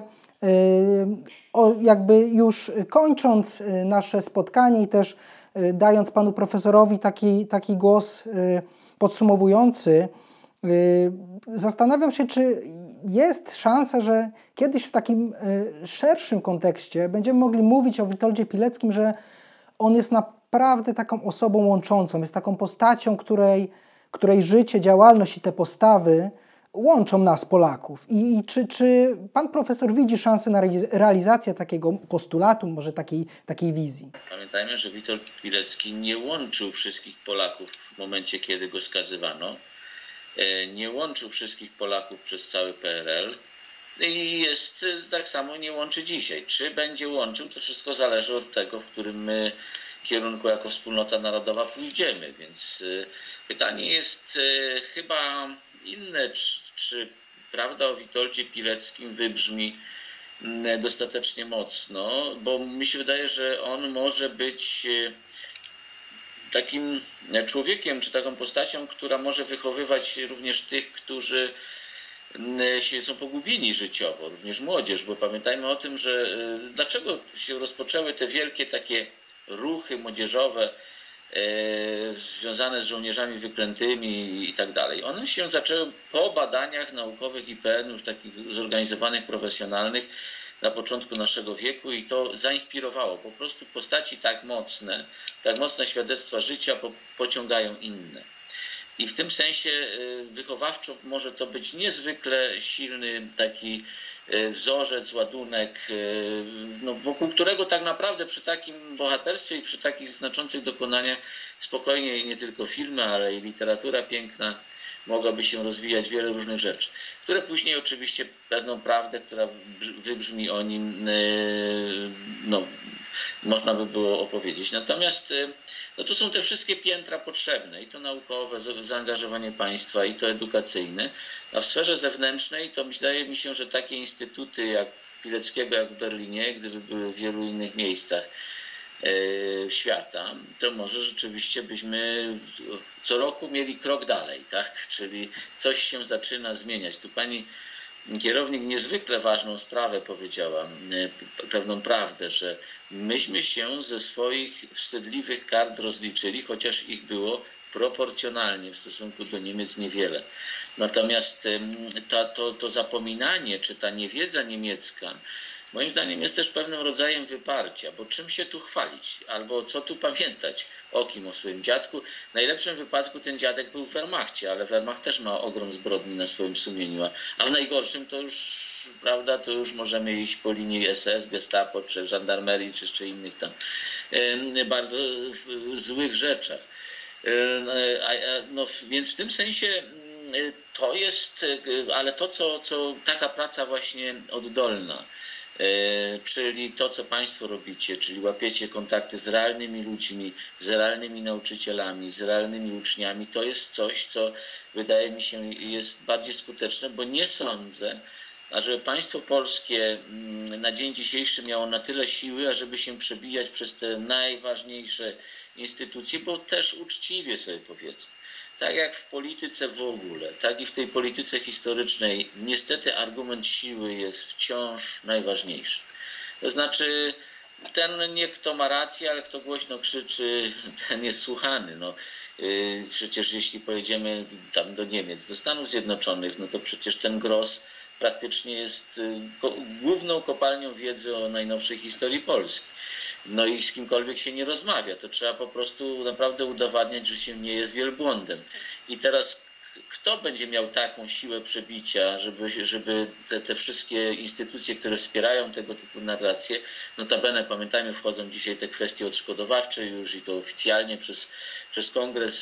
jakby już kończąc nasze spotkanie i też dając panu profesorowi taki głos podsumowujący, zastanawiam się, czy jest szansa, że kiedyś w takim szerszym kontekście będziemy mogli mówić o Witoldzie Pileckim, że on jest naprawdę taką osobą łączącą, jest taką postacią, której życie, działalność i te postawy łączą nas, Polaków. I czy pan profesor widzi szansę na realizację takiego postulatu, może takiej wizji? Pamiętajmy, że Witold Pilecki nie łączył wszystkich Polaków w momencie, kiedy go skazywano. Nie łączył wszystkich Polaków przez cały PRL i tak samo nie łączy dzisiaj. Czy będzie łączył, to wszystko zależy od tego, w którym my kierunku jako wspólnota narodowa pójdziemy. Więc pytanie jest chyba inne, czy prawda o Witoldzie Pileckim wybrzmi dostatecznie mocno, bo mi się wydaje, że on może być takim człowiekiem, czy taką postacią, która może wychowywać również tych, którzy są pogubieni życiowo, również młodzież, bo pamiętajmy o tym, że dlaczego się rozpoczęły te wielkie takie ruchy młodzieżowe związane z żołnierzami wyklętymi i tak dalej. One się zaczęły po badaniach naukowych IPN, już takich zorganizowanych, profesjonalnych, na początku naszego wieku i to zainspirowało. Po prostu postaci tak mocne świadectwa życia pociągają inne. I w tym sensie wychowawczo może to być niezwykle silny taki wzorzec, ładunek, wokół którego tak naprawdę przy takim bohaterstwie i przy takich znaczących dokonaniach spokojnie nie tylko filmy, ale i literatura piękna mogłaby się rozwijać, wiele różnych rzeczy, które później oczywiście pewną prawdę, która wybrzmi o nim, można by było opowiedzieć. Natomiast to są te wszystkie piętra potrzebne, i to naukowe, zaangażowanie państwa, i to edukacyjne. A w sferze zewnętrznej to wydaje mi się, że takie instytuty jak Pileckiego, jak w Berlinie, gdyby były w wielu innych miejscach świata, to może rzeczywiście byśmy co roku mieli krok dalej, tak? Czyli coś się zaczyna zmieniać. Tu pani kierownik niezwykle ważną sprawę powiedziała, pewną prawdę, że myśmy się ze swoich wstydliwych kart rozliczyli, chociaż ich było proporcjonalnie w stosunku do Niemiec niewiele. Natomiast to zapominanie, czy ta niewiedza niemiecka, moim zdaniem jest też pewnym rodzajem wyparcia, bo czym się tu chwalić? Albo co tu pamiętać? O kim? O swoim dziadku? W najlepszym wypadku ten dziadek był w Wehrmachcie, ale Wehrmacht też ma ogrom zbrodni na swoim sumieniu. A w najgorszym to już, prawda, to już możemy iść po linii SS, Gestapo, czy żandarmerii, czy jeszcze innych tam bardzo złych rzeczach. Więc w tym sensie to jest, ale to, co taka praca właśnie oddolna, czyli to, co państwo robicie, czyli łapiecie kontakty z realnymi ludźmi, z realnymi nauczycielami, z realnymi uczniami, to jest coś, co wydaje mi się jest bardziej skuteczne, bo nie sądzę, ażeby państwo polskie na dzień dzisiejszy miało na tyle siły, ażeby się przebijać przez te najważniejsze instytucje, bo też uczciwie sobie powiedzmy. Tak jak w polityce w ogóle, tak i w tej polityce historycznej, niestety argument siły jest wciąż najważniejszy. To znaczy, nie kto ma rację, ale kto głośno krzyczy, ten jest słuchany. Przecież jeśli pojedziemy tam do Niemiec, do Stanów Zjednoczonych, to przecież ten Gross praktycznie jest główną kopalnią wiedzy o najnowszej historii Polski. I z kimkolwiek się nie rozmawia, to trzeba po prostu naprawdę udowadniać, że się nie jest wielbłądem. I teraz kto będzie miał taką siłę przebicia, żeby te wszystkie instytucje, które wspierają tego typu narracje, notabene pamiętajmy, wchodzą dzisiaj te kwestie odszkodowawcze już i to oficjalnie przez kongres,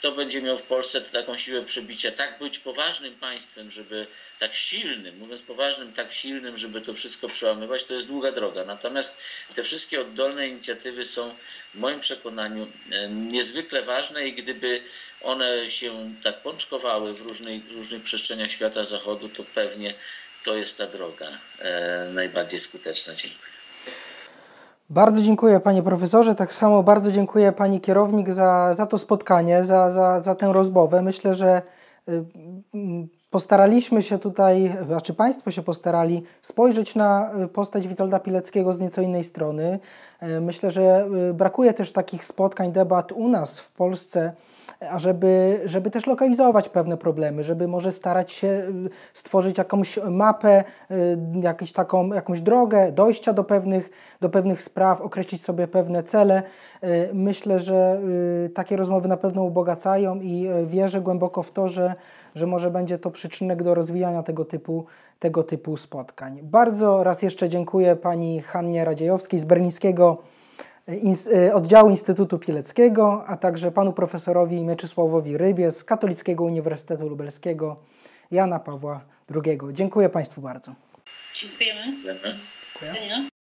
kto będzie miał w Polsce taką siłę przebicia, tak być poważnym państwem, żeby tak silnym, mówiąc poważnym, tak silnym, żeby to wszystko przełamywać, to jest długa droga. Natomiast te wszystkie oddolne inicjatywy są w moim przekonaniu niezwykle ważne i gdyby one się tak pączkowały w różnych przestrzeniach świata zachodu, to pewnie to jest ta droga najbardziej skuteczna. Dziękuję. Bardzo dziękuję panie profesorze, tak samo bardzo dziękuję pani kierownik za to spotkanie, za tę rozmowę. Myślę, że postaraliśmy się tutaj, znaczy państwo się postarali spojrzeć na postać Witolda Pileckiego z nieco innej strony. Myślę, że brakuje też takich spotkań, debat u nas w Polsce, żeby też lokalizować pewne problemy, żeby może starać się stworzyć jakąś mapę, jakąś drogę dojścia do pewnych spraw, określić sobie pewne cele. Myślę, że takie rozmowy na pewno ubogacają i wierzę głęboko w to, że może będzie to przyczynek do rozwijania tego typu spotkań. Bardzo raz jeszcze dziękuję pani Hannie Radziejowskiej z berlińskiego Oddziału Instytutu Pileckiego, a także panu profesorowi Mieczysławowi Rybie z Katolickiego Uniwersytetu Lubelskiego Jana Pawła II. Dziękuję państwu bardzo. Dziękujemy. Dziękujemy. Do widzenia.